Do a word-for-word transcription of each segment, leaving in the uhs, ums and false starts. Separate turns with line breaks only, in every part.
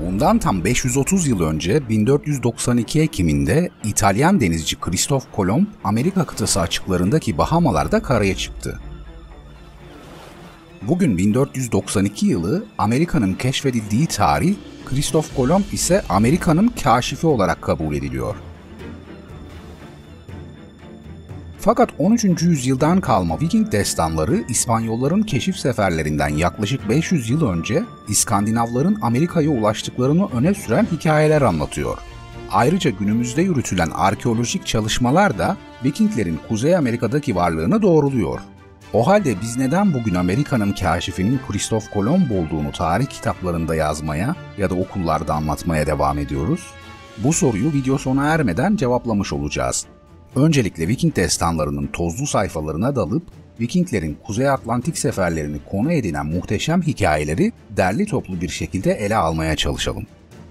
Bundan tam beş yüz otuz yıl önce bin dört yüz doksan iki Ekim'inde İtalyan denizci Kristof Kolomb Amerika kıtası açıklarındaki Bahamalar'da karaya çıktı. Bugün bin dört yüz doksan iki yılı Amerika'nın keşfedildiği tarih, Kristof Kolomb ise Amerika'nın kaşifi olarak kabul ediliyor. Fakat on üçüncü yüzyıldan kalma Viking destanları İspanyolların keşif seferlerinden yaklaşık beş yüz yıl önce İskandinavların Amerika'ya ulaştıklarını öne süren hikayeler anlatıyor. Ayrıca günümüzde yürütülen arkeolojik çalışmalar da Vikinglerin Kuzey Amerika'daki varlığını doğruluyor. O halde biz neden bugün Amerika'nın kaşifinin Kristof Kolomb olduğunu tarih kitaplarında yazmaya ya da okullarda anlatmaya devam ediyoruz? Bu soruyu video sona ermeden cevaplamış olacağız. Öncelikle Viking destanlarının tozlu sayfalarına dalıp Vikinglerin Kuzey Atlantik seferlerini konu edinen muhteşem hikayeleri derli toplu bir şekilde ele almaya çalışalım.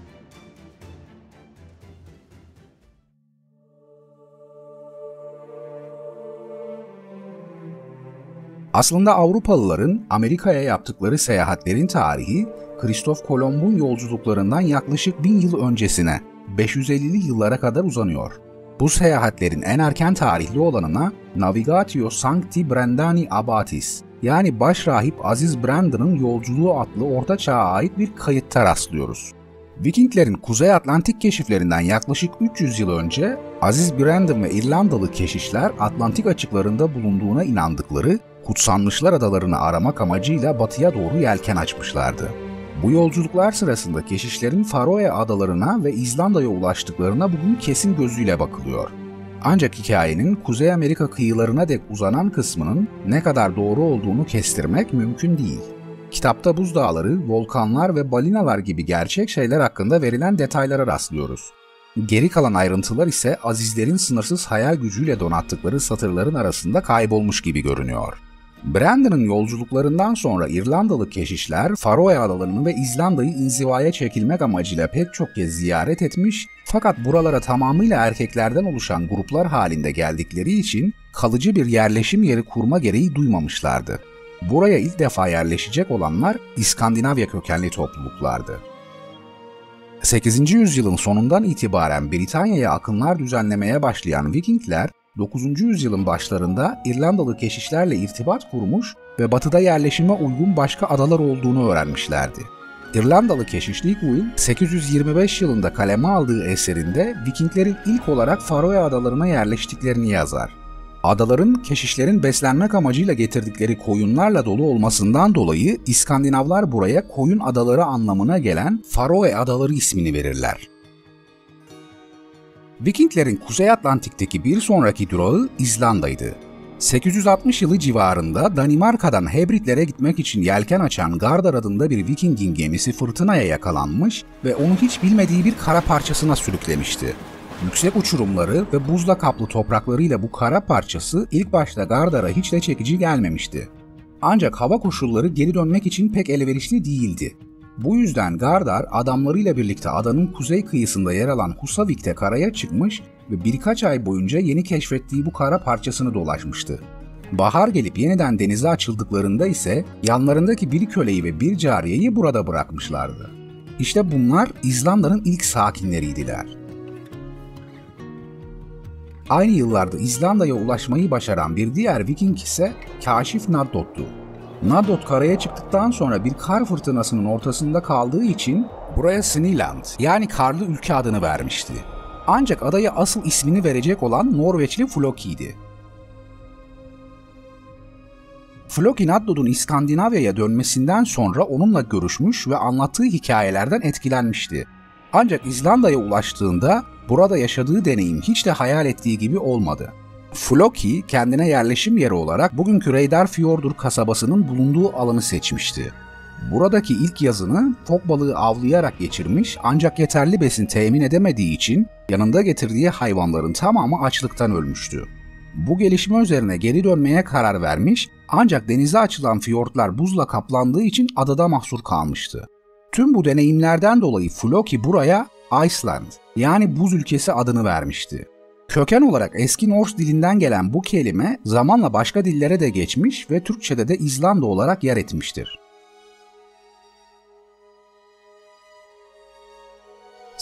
Aslında Avrupalıların Amerika'ya yaptıkları seyahatlerin tarihi, Kristof Kolomb'un yolculuklarından yaklaşık bin yıl öncesine, beş yüz ellili yıllara kadar uzanıyor. Bu seyahatlerin en erken tarihli olanına Navigatio Sancti Brendani Abbatis, yani Başrahip Aziz Brandon'ın Yolculuğu adlı Orta Çağ'a ait bir kayıtta rastlıyoruz. Vikinglerin Kuzey Atlantik keşiflerinden yaklaşık üç yüz yıl önce Aziz Brandon ve İrlandalı keşişler Atlantik açıklarında bulunduğuna inandıkları Kutsanmışlar Adalarını aramak amacıyla batıya doğru yelken açmışlardı. Bu yolculuklar sırasında keşişlerin Faroe Adalarına ve İzlanda'ya ulaştıklarına bugün kesin gözüyle bakılıyor. Ancak hikayenin Kuzey Amerika kıyılarına dek uzanan kısmının ne kadar doğru olduğunu kestirmek mümkün değil. Kitapta buzdağları, volkanlar ve balinalar gibi gerçek şeyler hakkında verilen detaylara rastlıyoruz. Geri kalan ayrıntılar ise Azizlerin sınırsız hayal gücüyle donattıkları satırların arasında kaybolmuş gibi görünüyor. Brandon'ın yolculuklarından sonra İrlandalı keşişler Faroe Adalarını ve İzlanda'yı inzivaya çekilmek amacıyla pek çok kez ziyaret etmiş, fakat buralara tamamıyla erkeklerden oluşan gruplar halinde geldikleri için kalıcı bir yerleşim yeri kurma gereği duymamışlardı. Buraya ilk defa yerleşecek olanlar İskandinavya kökenli topluluklardı. sekizinci yüzyılın sonundan itibaren Britanya'ya akınlar düzenlemeye başlayan Vikingler, dokuzuncu yüzyılın başlarında İrlandalı keşişlerle irtibat kurmuş ve batıda yerleşime uygun başka adalar olduğunu öğrenmişlerdi. İrlandalı keşiş Will, sekiz yüz yirmi beş yılında kaleme aldığı eserinde Vikinglerin ilk olarak Faroe Adalarına yerleştiklerini yazar. Adaların keşişlerin beslenmek amacıyla getirdikleri koyunlarla dolu olmasından dolayı İskandinavlar buraya koyun adaları anlamına gelen Faroe Adaları ismini verirler. Vikinglerin Kuzey Atlantik'teki bir sonraki durağı İzlanda'ydı. sekiz yüz altmış yılı civarında Danimarka'dan Hebritlere gitmek için yelken açan Gardar adında bir Viking'in gemisi fırtınaya yakalanmış ve onu hiç bilmediği bir kara parçasına sürüklemişti. Yüksek uçurumları ve buzla kaplı topraklarıyla bu kara parçası ilk başta Gardar'a hiç de çekici gelmemişti. Ancak hava koşulları geri dönmek için pek elverişli değildi. Bu yüzden Gardar adamlarıyla birlikte adanın kuzey kıyısında yer alan Husavik'te karaya çıkmış ve birkaç ay boyunca yeni keşfettiği bu kara parçasını dolaşmıştı. Bahar gelip yeniden denize açıldıklarında ise yanlarındaki bir köleyi ve bir cariyeyi burada bırakmışlardı. İşte bunlar İzlanda'nın ilk sakinleriydiler. Aynı yıllarda İzlanda'ya ulaşmayı başaran bir diğer Viking ise Kaşif Naddod'tu. Naddod karaya çıktıktan sonra bir kar fırtınasının ortasında kaldığı için buraya Sniland, yani karlı ülke adını vermişti. Ancak adaya asıl ismini verecek olan Norveçli Floki'ydi. Floki Naddod'un İskandinavya'ya dönmesinden sonra onunla görüşmüş ve anlattığı hikayelerden etkilenmişti. Ancak İzlanda'ya ulaştığında burada yaşadığı deneyim hiç de hayal ettiği gibi olmadı. Floki kendine yerleşim yeri olarak bugünkü Reydarfjörður kasabasının bulunduğu alanı seçmişti. Buradaki ilk yazını fok balığı avlayarak geçirmiş, ancak yeterli besin temin edemediği için yanında getirdiği hayvanların tamamı açlıktan ölmüştü. Bu gelişme üzerine geri dönmeye karar vermiş, ancak denize açılan fiyortlar buzla kaplandığı için adada mahsur kalmıştı. Tüm bu deneyimlerden dolayı Floki buraya Iceland, yani buz ülkesi adını vermişti. Köken olarak eski Norse dilinden gelen bu kelime zamanla başka dillere de geçmiş ve Türkçe'de de İzlanda olarak yer etmiştir.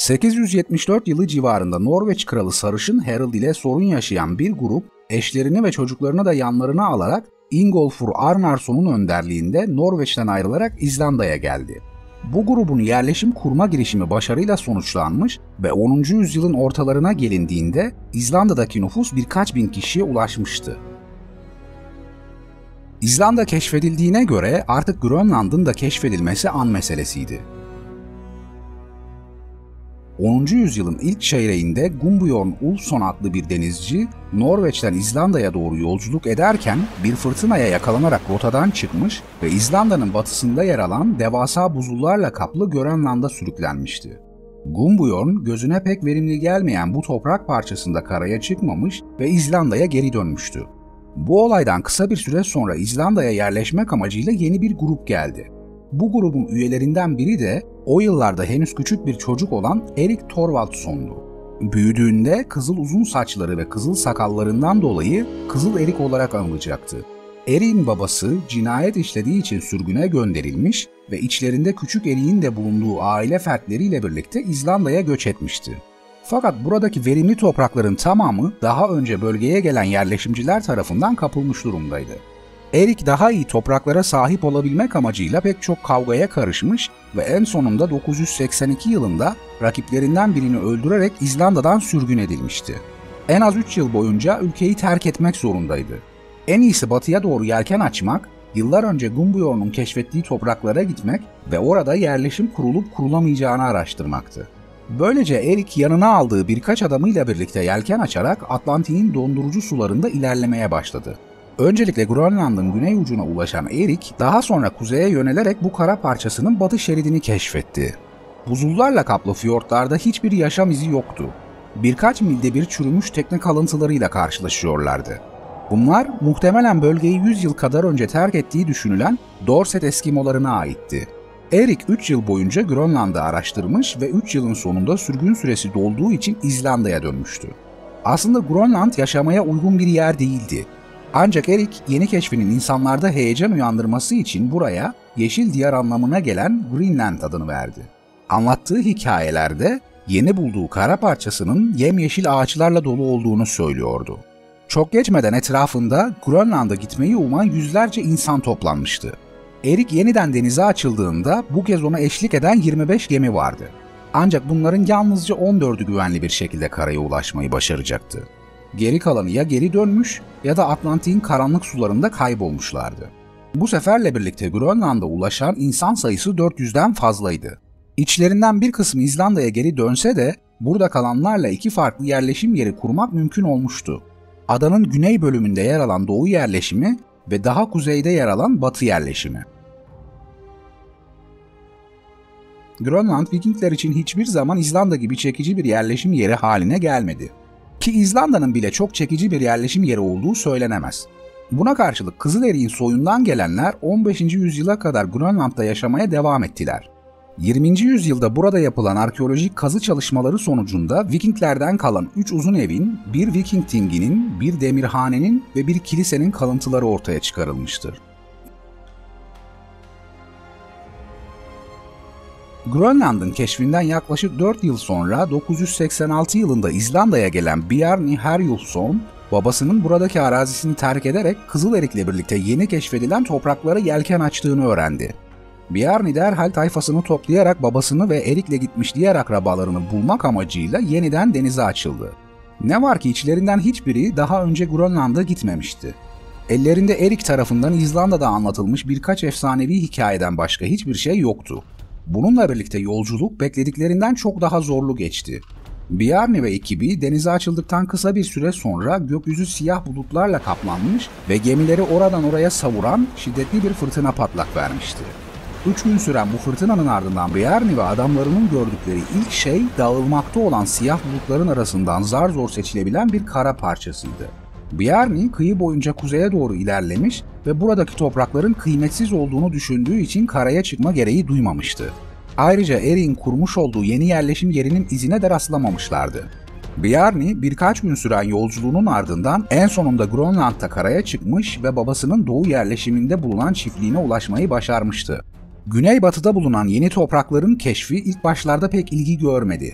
sekiz yüz yetmiş dört yılı civarında Norveç kralı Sarışın Harald ile sorun yaşayan bir grup eşlerini ve çocuklarını da yanlarına alarak Ingolfur Arnarson'un önderliğinde Norveç'ten ayrılarak İzlanda'ya geldi. Bu grubun yerleşim kurma girişimi başarıyla sonuçlanmış ve onuncu yüzyılın ortalarına gelindiğinde İzlanda'daki nüfus birkaç bin kişiye ulaşmıştı. İzlanda keşfedildiğine göre artık Grönland'ın da keşfedilmesi an meselesiydi. onuncu yüzyılın ilk çeyreğinde Gunnbjorn Ulfsson adlı bir denizci, Norveç'ten İzlanda'ya doğru yolculuk ederken bir fırtınaya yakalanarak rotadan çıkmış ve İzlanda'nın batısında yer alan devasa buzullarla kaplı Grönland'a sürüklenmişti. Gunnbjorn gözüne pek verimli gelmeyen bu toprak parçasında karaya çıkmamış ve İzlanda'ya geri dönmüştü. Bu olaydan kısa bir süre sonra İzlanda'ya yerleşmek amacıyla yeni bir grup geldi. Bu grubun üyelerinden biri de o yıllarda henüz küçük bir çocuk olan Erik Thorvaldsson'du. Büyüdüğünde kızıl uzun saçları ve kızıl sakallarından dolayı Kızıl Erik olarak anılacaktı. Erik'in babası cinayet işlediği için sürgüne gönderilmiş ve içlerinde küçük Erik'in de bulunduğu aile fertleriyle birlikte İzlanda'ya göç etmişti. Fakat buradaki verimli toprakların tamamı daha önce bölgeye gelen yerleşimciler tarafından kapılmış durumdaydı. Erik daha iyi topraklara sahip olabilmek amacıyla pek çok kavgaya karışmış ve en sonunda dokuz yüz seksen iki yılında rakiplerinden birini öldürerek İzlanda'dan sürgün edilmişti. En az üç yıl boyunca ülkeyi terk etmek zorundaydı. En iyisi batıya doğru yelken açmak, yıllar önce Gunnbjorn'un keşfettiği topraklara gitmek ve orada yerleşim kurulup kurulamayacağını araştırmaktı. Böylece Erik yanına aldığı birkaç adamıyla birlikte yelken açarak Atlantik'in dondurucu sularında ilerlemeye başladı. Öncelikle Grönland'ın güney ucuna ulaşan Erik, daha sonra kuzeye yönelerek bu kara parçasının batı şeridini keşfetti. Buzullarla kaplı fiyortlarda hiçbir yaşam izi yoktu. Birkaç milde bir çürümüş tekne kalıntılarıyla karşılaşıyorlardı. Bunlar muhtemelen bölgeyi yüz yıl kadar önce terk ettiği düşünülen Dorset Eskimolarına aitti. Erik üç yıl boyunca Grönland'ı araştırmış ve üç yılın sonunda sürgün süresi dolduğu için İzlanda'ya dönmüştü. Aslında Grönland yaşamaya uygun bir yer değildi. Ancak Erik yeni keşfinin insanlarda heyecan uyandırması için buraya yeşil diyar anlamına gelen Greenland adını verdi. Anlattığı hikayelerde yeni bulduğu kara parçasının yemyeşil ağaçlarla dolu olduğunu söylüyordu. Çok geçmeden etrafında Grönland'a gitmeyi uman yüzlerce insan toplanmıştı. Erik yeniden denize açıldığında bu kez ona eşlik eden yirmi beş gemi vardı. Ancak bunların yalnızca on dördü güvenli bir şekilde karaya ulaşmayı başaracaktı. Geri kalanı ya geri dönmüş ya da Atlantik'in karanlık sularında kaybolmuşlardı. Bu seferle birlikte Grönland'a ulaşan insan sayısı dört yüzden fazlaydı. İçlerinden bir kısmı İzlanda'ya geri dönse de burada kalanlarla iki farklı yerleşim yeri kurmak mümkün olmuştu. Adanın güney bölümünde yer alan doğu yerleşimi ve daha kuzeyde yer alan batı yerleşimi. Grönland Vikingler için hiçbir zaman İzlanda gibi çekici bir yerleşim yeri haline gelmedi. Ki İzlanda'nın bile çok çekici bir yerleşim yeri olduğu söylenemez. Buna karşılık Kızılerik'in soyundan gelenler on beşinci yüzyıla kadar Grönland'da yaşamaya devam ettiler. yirminci yüzyılda burada yapılan arkeolojik kazı çalışmaları sonucunda Vikinglerden kalan üç uzun evin, bir Viking tinginin, bir demirhanenin ve bir kilisenin kalıntıları ortaya çıkarılmıştır. Grönland'ın keşfinden yaklaşık dört yıl sonra dokuz yüz seksen altı yılında İzlanda'ya gelen Bjarni Herjulfsson, babasının buradaki arazisini terk ederek Kızılerik'le birlikte yeni keşfedilen topraklara yelken açtığını öğrendi. Bjarni derhal tayfasını toplayarak babasını ve Erik'le gitmiş diğer akrabalarını bulmak amacıyla yeniden denize açıldı. Ne var ki içlerinden hiçbiri daha önce Grönland'a gitmemişti. Ellerinde Erik tarafından İzlanda'da anlatılmış birkaç efsanevi hikayeden başka hiçbir şey yoktu. Bununla birlikte yolculuk beklediklerinden çok daha zorlu geçti. Bjarni ve ekibi denize açıldıktan kısa bir süre sonra gökyüzü siyah bulutlarla kaplanmış ve gemileri oradan oraya savuran şiddetli bir fırtına patlak vermişti. Üç gün süren bu fırtınanın ardından Bjarni ve adamlarının gördükleri ilk şey dağılmakta olan siyah bulutların arasından zar zor seçilebilen bir kara parçasıydı. Bjarni kıyı boyunca kuzeye doğru ilerlemiş ve buradaki toprakların kıymetsiz olduğunu düşündüğü için karaya çıkma gereği duymamıştı. Ayrıca Erik'in kurmuş olduğu yeni yerleşim yerinin izine de rastlamamışlardı. Bjarni birkaç gün süren yolculuğunun ardından en sonunda Grönland'da karaya çıkmış ve babasının doğu yerleşiminde bulunan çiftliğine ulaşmayı başarmıştı. Güneybatıda bulunan yeni toprakların keşfi ilk başlarda pek ilgi görmedi.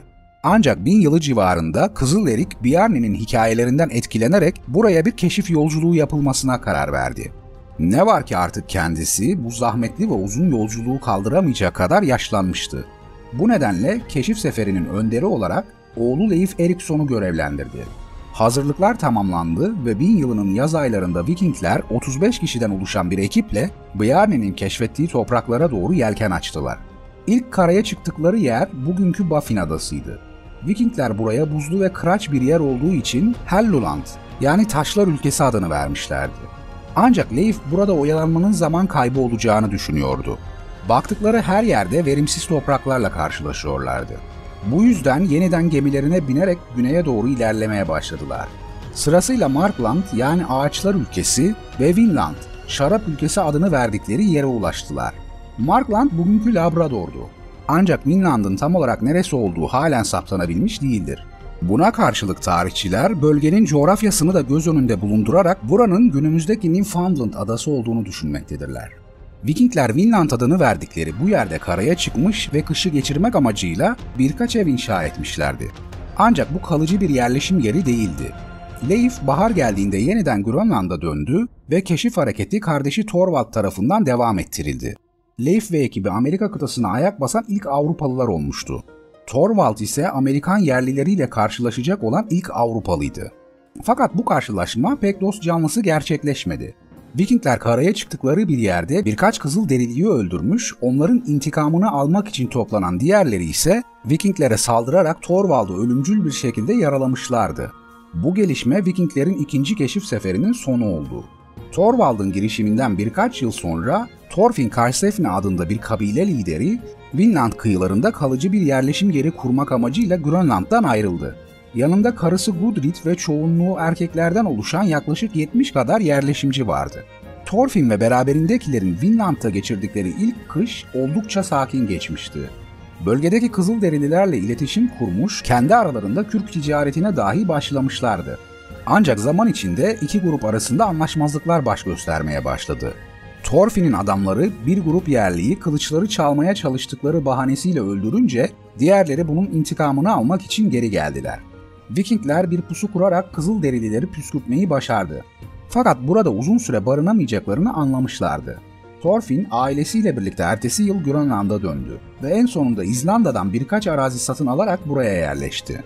Ancak bin yılı civarında Kızılerik, Bjarne'nin hikayelerinden etkilenerek buraya bir keşif yolculuğu yapılmasına karar verdi. Ne var ki artık kendisi bu zahmetli ve uzun yolculuğu kaldıramayacak kadar yaşlanmıştı. Bu nedenle keşif seferinin önderi olarak oğlu Leif Erikson'u görevlendirdi. Hazırlıklar tamamlandı ve bin yılının yaz aylarında Vikingler otuz beş kişiden oluşan bir ekiple Bjarne'nin keşfettiği topraklara doğru yelken açtılar. İlk karaya çıktıkları yer bugünkü Baffin Adası'ydı. Vikingler buraya buzlu ve kıraç bir yer olduğu için Helluland, yani Taşlar Ülkesi adını vermişlerdi. Ancak Leif burada oyalanmanın zaman kaybı olacağını düşünüyordu. Baktıkları her yerde verimsiz topraklarla karşılaşıyorlardı. Bu yüzden yeniden gemilerine binerek güneye doğru ilerlemeye başladılar. Sırasıyla Markland, yani Ağaçlar Ülkesi ve Vinland, Şarap Ülkesi adını verdikleri yere ulaştılar. Markland bugünkü Labrador'du. Ancak Vinland'ın tam olarak neresi olduğu halen saptanabilmiş değildir. Buna karşılık tarihçiler bölgenin coğrafyasını da göz önünde bulundurarak buranın günümüzdeki Newfoundland adası olduğunu düşünmektedirler. Vikingler Vinland adını verdikleri bu yerde karaya çıkmış ve kışı geçirmek amacıyla birkaç ev inşa etmişlerdi. Ancak bu kalıcı bir yerleşim yeri değildi. Leif bahar geldiğinde yeniden Grönland'a döndü ve keşif hareketi kardeşi Thorvald tarafından devam ettirildi. Leif ve ekibi Amerika kıtasına ayak basan ilk Avrupalılar olmuştu. Thorvald ise Amerikan yerlileriyle karşılaşacak olan ilk Avrupalıydı. Fakat bu karşılaşma pek dost canlısı gerçekleşmedi. Vikingler karaya çıktıkları bir yerde birkaç Kızılderiliyi öldürmüş, onların intikamını almak için toplanan diğerleri ise Vikinglere saldırarak Thorvald'ı ölümcül bir şekilde yaralamışlardı. Bu gelişme Vikinglerin ikinci keşif seferinin sonu oldu. Thorvald'ın girişiminden birkaç yıl sonra Thorfinn Karlsefni adında bir kabile lideri Vinland kıyılarında kalıcı bir yerleşim yeri kurmak amacıyla Grönland'dan ayrıldı. Yanında karısı Gudrid ve çoğunluğu erkeklerden oluşan yaklaşık yetmiş kadar yerleşimci vardı. Thorfinn ve beraberindekilerin Vinland'da geçirdikleri ilk kış oldukça sakin geçmişti. Bölgedeki Kızılderililerle iletişim kurmuş, kendi aralarında kürk ticaretine dahi başlamışlardı. Ancak zaman içinde iki grup arasında anlaşmazlıklar baş göstermeye başladı. Thorfinn'in adamları bir grup yerliyi kılıçları çalmaya çalıştıkları bahanesiyle öldürünce diğerleri bunun intikamını almak için geri geldiler. Vikingler bir pusu kurarak Kızılderilileri püskürtmeyi başardı. Fakat burada uzun süre barınamayacaklarını anlamışlardı. Thorfinn ailesiyle birlikte ertesi yıl Grönland'a döndü ve en sonunda İzlanda'dan birkaç arazi satın alarak buraya yerleşti.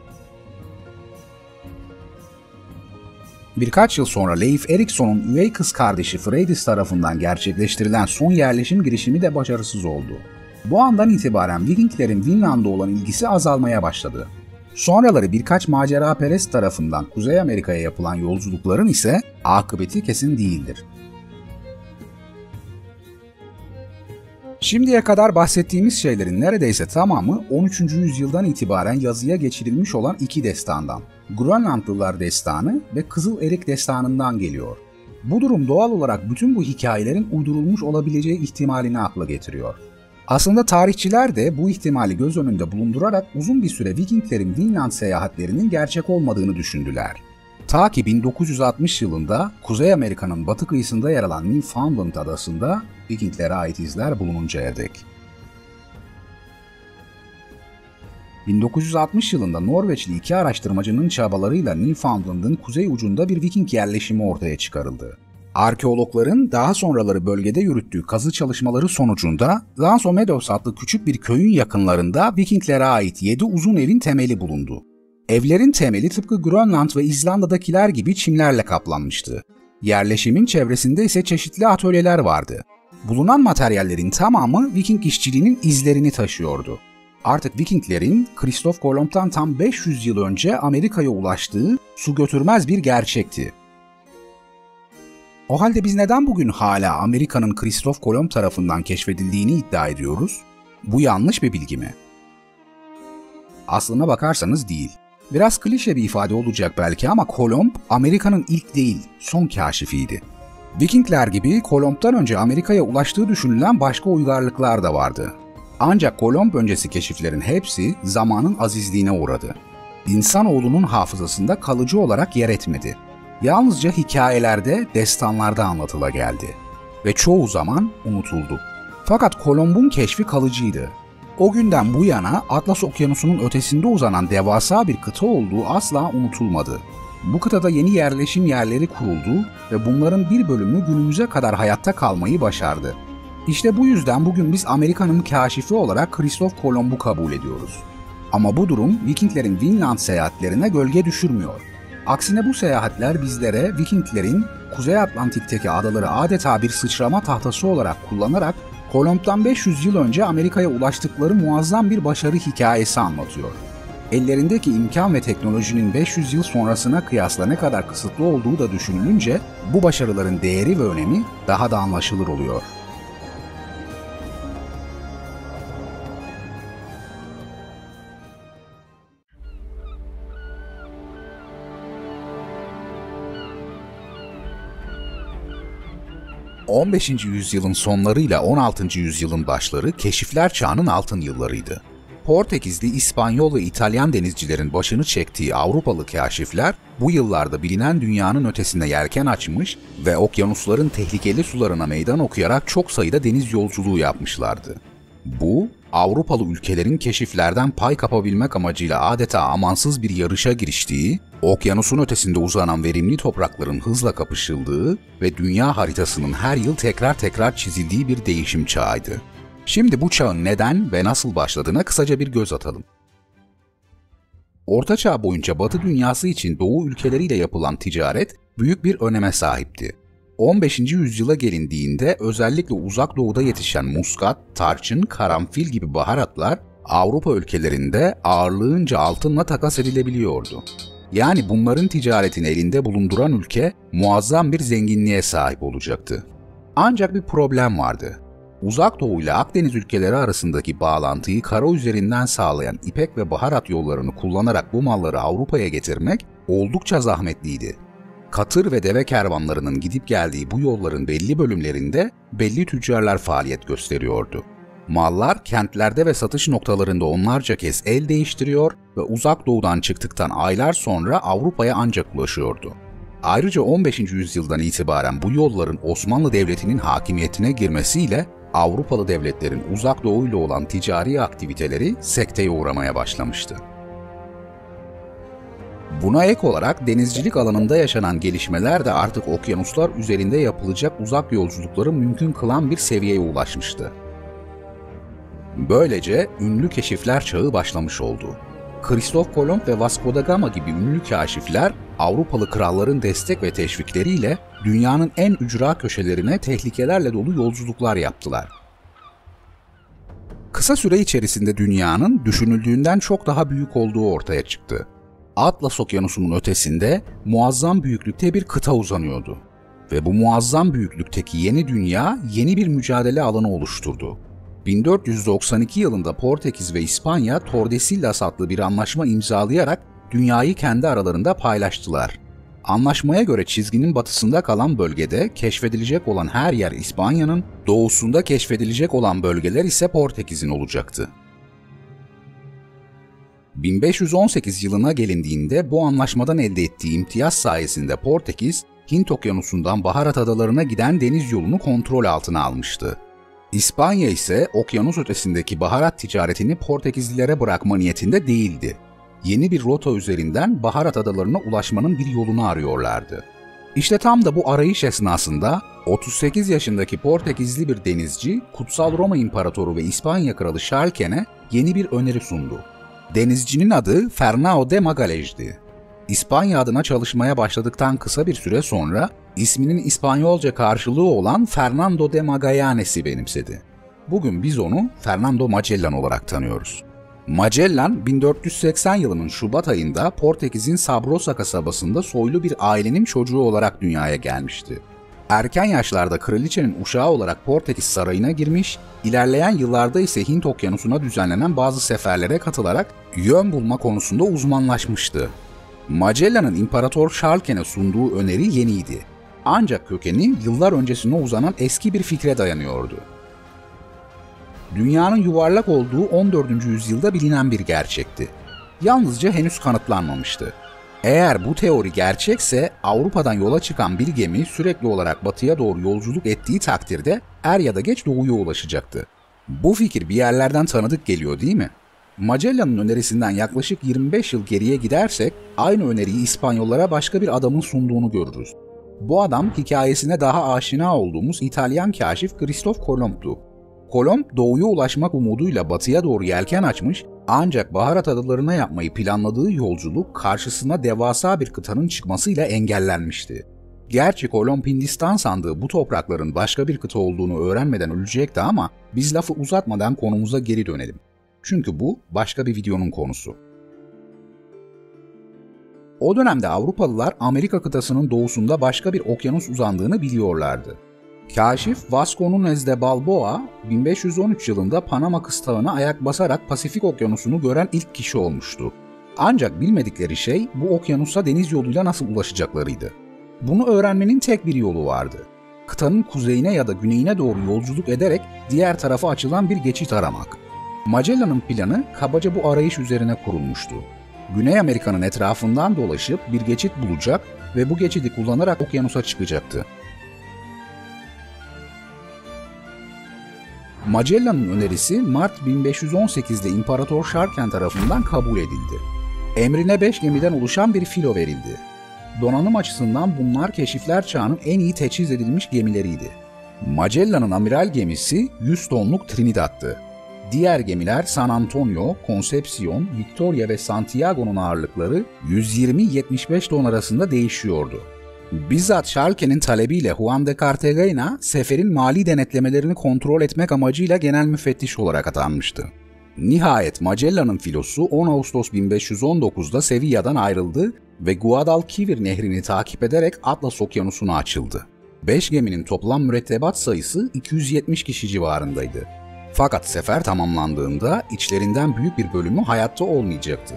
Birkaç yıl sonra Leif Eriksson'un üvey kız kardeşi Freydis tarafından gerçekleştirilen son yerleşim girişimi de başarısız oldu. Bu andan itibaren Vikinglerin Vinland'a olan ilgisi azalmaya başladı. Sonraları birkaç maceraperest tarafından Kuzey Amerika'ya yapılan yolculukların ise akıbeti kesin değildir. Şimdiye kadar bahsettiğimiz şeylerin neredeyse tamamı on üçüncü yüzyıldan itibaren yazıya geçirilmiş olan iki destandan, Grönlandlılar Destanı ve Kızıl Erik Destanı'ndan geliyor. Bu durum doğal olarak bütün bu hikayelerin uydurulmuş olabileceği ihtimalini akla getiriyor. Aslında tarihçiler de bu ihtimali göz önünde bulundurarak uzun bir süre Vikinglerin Vinland seyahatlerinin gerçek olmadığını düşündüler. Ta ki bin dokuz yüz altmış yılında Kuzey Amerika'nın batı kıyısında yer alan Newfoundland adasında Vikinglere ait izler bulununcaya dek. bin dokuz yüz altmış yılında Norveçli iki araştırmacının çabalarıyla Newfoundland'ın kuzey ucunda bir Viking yerleşimi ortaya çıkarıldı. Arkeologların daha sonraları bölgede yürüttüğü kazı çalışmaları sonucunda Lanzo Meadows adlı küçük bir köyün yakınlarında Vikinglere ait yedi uzun evin temeli bulundu. Evlerin temeli tıpkı Grönland ve İzlanda'dakiler gibi çimlerle kaplanmıştı. Yerleşimin çevresinde ise çeşitli atölyeler vardı. Bulunan materyallerin tamamı Viking işçiliğinin izlerini taşıyordu. Artık Vikinglerin Kristof Kolomb'tan tam beş yüz yıl önce Amerika'ya ulaştığı su götürmez bir gerçekti. O halde biz neden bugün hala Amerika'nın Kristof Kolomb tarafından keşfedildiğini iddia ediyoruz? Bu yanlış bir bilgi mi? Aslına bakarsanız değil. Biraz klişe bir ifade olacak belki ama Kolomb Amerika'nın ilk değil, son kaşifiydi. Vikingler gibi Kolomb'dan önce Amerika'ya ulaştığı düşünülen başka uygarlıklar da vardı. Ancak Kolomb öncesi keşiflerin hepsi zamanın azizliğine uğradı. İnsanoğlunun hafızasında kalıcı olarak yer etmedi. Yalnızca hikayelerde, destanlarda anlatıla geldi ve çoğu zaman unutuldu. Fakat Kolomb'un keşfi kalıcıydı. O günden bu yana Atlas Okyanusu'nun ötesinde uzanan devasa bir kıta olduğu asla unutulmadı. Bu kıtada yeni yerleşim yerleri kuruldu ve bunların bir bölümü günümüze kadar hayatta kalmayı başardı. İşte bu yüzden bugün biz Amerika'nın kaşifi olarak Kristof Kolomb'u kabul ediyoruz. Ama bu durum Vikinglerin Vinland seyahatlerine gölge düşürmüyor. Aksine bu seyahatler bizlere Vikinglerin Kuzey Atlantik'teki adaları adeta bir sıçrama tahtası olarak kullanarak Kolomb'dan beş yüz yıl önce Amerika'ya ulaştıkları muazzam bir başarı hikayesi anlatıyor. Ellerindeki imkan ve teknolojinin beş yüz yıl sonrasına kıyasla ne kadar kısıtlı olduğu da düşünülünce bu başarıların değeri ve önemi daha da anlaşılır oluyor. on beşinci yüzyılın sonlarıyla on altıncı yüzyılın başları keşifler çağının altın yıllarıydı. Portekizli, İspanyol ve İtalyan denizcilerin başını çektiği Avrupalı kaşifler bu yıllarda bilinen dünyanın ötesine yelken açmış ve okyanusların tehlikeli sularına meydan okuyarak çok sayıda deniz yolculuğu yapmışlardı. Bu, Avrupalı ülkelerin keşiflerden pay kapabilmek amacıyla adeta amansız bir yarışa giriştiği, okyanusun ötesinde uzanan verimli toprakların hızla kapışıldığı ve dünya haritasının her yıl tekrar tekrar çizildiği bir değişim çağıydı. Şimdi bu çağın neden ve nasıl başladığına kısaca bir göz atalım. Orta Çağ boyunca Batı dünyası için Doğu ülkeleriyle yapılan ticaret büyük bir öneme sahipti. on beşinci yüzyıla gelindiğinde özellikle Uzak Doğu'da yetişen muskat, tarçın, karanfil gibi baharatlar Avrupa ülkelerinde ağırlığınca altınla takas edilebiliyordu. Yani bunların ticaretini elinde bulunduran ülke muazzam bir zenginliğe sahip olacaktı. Ancak bir problem vardı. Uzak Doğu ile Akdeniz ülkeleri arasındaki bağlantıyı kara üzerinden sağlayan ipek ve baharat yollarını kullanarak bu malları Avrupa'ya getirmek oldukça zahmetliydi. Katır ve deve kervanlarının gidip geldiği bu yolların belli bölümlerinde belli tüccarlar faaliyet gösteriyordu. Mallar kentlerde ve satış noktalarında onlarca kez el değiştiriyor ve Uzak Doğu'dan çıktıktan aylar sonra Avrupa'ya ancak ulaşıyordu. Ayrıca on beşinci yüzyıldan itibaren bu yolların Osmanlı Devleti'nin hakimiyetine girmesiyle Avrupalı devletlerin Uzak Doğu ile olan ticari aktiviteleri sekteye uğramaya başlamıştı. Buna ek olarak denizcilik alanında yaşanan gelişmeler de artık okyanuslar üzerinde yapılacak uzak yolculukları mümkün kılan bir seviyeye ulaşmıştı. Böylece ünlü keşifler çağı başlamış oldu. Kristof Kolomb ve Vasco da Gama gibi ünlü kaşifler Avrupalı kralların destek ve teşvikleriyle dünyanın en ücra köşelerine tehlikelerle dolu yolculuklar yaptılar. Kısa süre içerisinde dünyanın düşünüldüğünden çok daha büyük olduğu ortaya çıktı. Atlas Okyanusu'nun ötesinde muazzam büyüklükte bir kıta uzanıyordu ve bu muazzam büyüklükteki yeni dünya yeni bir mücadele alanı oluşturdu. bin dört yüz doksan iki yılında Portekiz ve İspanya Tordesillas adlı bir anlaşma imzalayarak dünyayı kendi aralarında paylaştılar. Anlaşmaya göre çizginin batısında kalan bölgede keşfedilecek olan her yer İspanya'nın, doğusunda keşfedilecek olan bölgeler ise Portekiz'in olacaktı. bin beş yüz on sekiz yılına gelindiğinde bu anlaşmadan elde ettiği imtiyaz sayesinde Portekiz, Hint Okyanusu'ndan Baharat Adalarına giden deniz yolunu kontrol altına almıştı. İspanya ise okyanus ötesindeki baharat ticaretini Portekizlilere bırakma niyetinde değildi. Yeni bir rota üzerinden Baharat Adalarına ulaşmanın bir yolunu arıyorlardı. İşte tam da bu arayış esnasında otuz sekiz yaşındaki Portekizli bir denizci, Kutsal Roma İmparatoru ve İspanya Kralı Şarlken'e yeni bir öneri sundu. Denizcinin adı Fernão de Magalhães'di. İspanya adına çalışmaya başladıktan kısa bir süre sonra isminin İspanyolca karşılığı olan Fernando de Magallanes'i benimsedi. Bugün biz onu Fernando Magellan olarak tanıyoruz. Magellan, bin dört yüz seksen yılının Şubat ayında Portekiz'in Sabrosa kasabasında soylu bir ailenin çocuğu olarak dünyaya gelmişti. Erken yaşlarda kraliçenin uşağı olarak Portekiz sarayına girmiş, ilerleyen yıllarda ise Hint Okyanusu'na düzenlenen bazı seferlere katılarak yön bulma konusunda uzmanlaşmıştı. Magellan'ın İmparator Şarlken'e sunduğu öneri yeniydi. Ancak kökeni yıllar öncesine uzanan eski bir fikre dayanıyordu. Dünyanın yuvarlak olduğu on dördüncü yüzyılda bilinen bir gerçekti. Yalnızca henüz kanıtlanmamıştı. Eğer bu teori gerçekse Avrupa'dan yola çıkan bir gemi sürekli olarak batıya doğru yolculuk ettiği takdirde er ya da geç doğuya ulaşacaktı. Bu fikir bir yerlerden tanıdık geliyor değil mi? Magellan'ın önerisinden yaklaşık yirmi beş yıl geriye gidersek aynı öneriyi İspanyollara başka bir adamın sunduğunu görürüz. Bu adam hikayesine daha aşina olduğumuz İtalyan kaşif Kristof Kolomb'du. Kolomb doğuya ulaşmak umuduyla batıya doğru yelken açmış ancak baharat adalarına yapmayı planladığı yolculuk karşısına devasa bir kıtanın çıkmasıyla engellenmişti. Gerçi Kolomb Hindistan sandığı bu toprakların başka bir kıta olduğunu öğrenmeden ölecekti ama biz lafı uzatmadan konumuza geri dönelim. Çünkü bu başka bir videonun konusu. O dönemde Avrupalılar Amerika kıtasının doğusunda başka bir okyanus uzandığını biliyorlardı. Kaşif Vasco Núñez de Balboa, bin beş yüz on üç yılında Panama kıstağına ayak basarak Pasifik Okyanusu'nu gören ilk kişi olmuştu. Ancak bilmedikleri şey bu okyanusa deniz yoluyla nasıl ulaşacaklarıydı. Bunu öğrenmenin tek bir yolu vardı. Kıtanın kuzeyine ya da güneyine doğru yolculuk ederek diğer tarafa açılan bir geçit aramak. Magellan'ın planı kabaca bu arayış üzerine kurulmuştu. Güney Amerika'nın etrafından dolaşıp bir geçit bulacak ve bu geçidi kullanarak okyanusa çıkacaktı. Magellan'ın önerisi Mart bin beş yüz on sekiz'de İmparator Sharken tarafından kabul edildi. Emrine beş gemiden oluşan bir filo verildi. Donanım açısından bunlar keşifler çağının en iyi teçhiz edilmiş gemileriydi. Magellan'ın amiral gemisi yüz tonluk Trinidad'tı. Diğer gemiler San Antonio, Concepcion, Victoria ve Santiago'nun ağırlıkları yüz yirmi yetmiş beş ton arasında değişiyordu. Bizzat Sharken'in talebiyle Juan de Cartagena, seferin mali denetlemelerini kontrol etmek amacıyla genel müfettiş olarak atanmıştı. Nihayet Magellan'ın filosu on Ağustos bin beş yüz on dokuz'da Sevilla'dan ayrıldı ve Guadalquivir nehrini takip ederek Atlas Okyanusu'na açıldı. beş geminin toplam mürettebat sayısı iki yüz yetmiş kişi civarındaydı. Fakat sefer tamamlandığında içlerinden büyük bir bölümü hayatta olmayacaktı.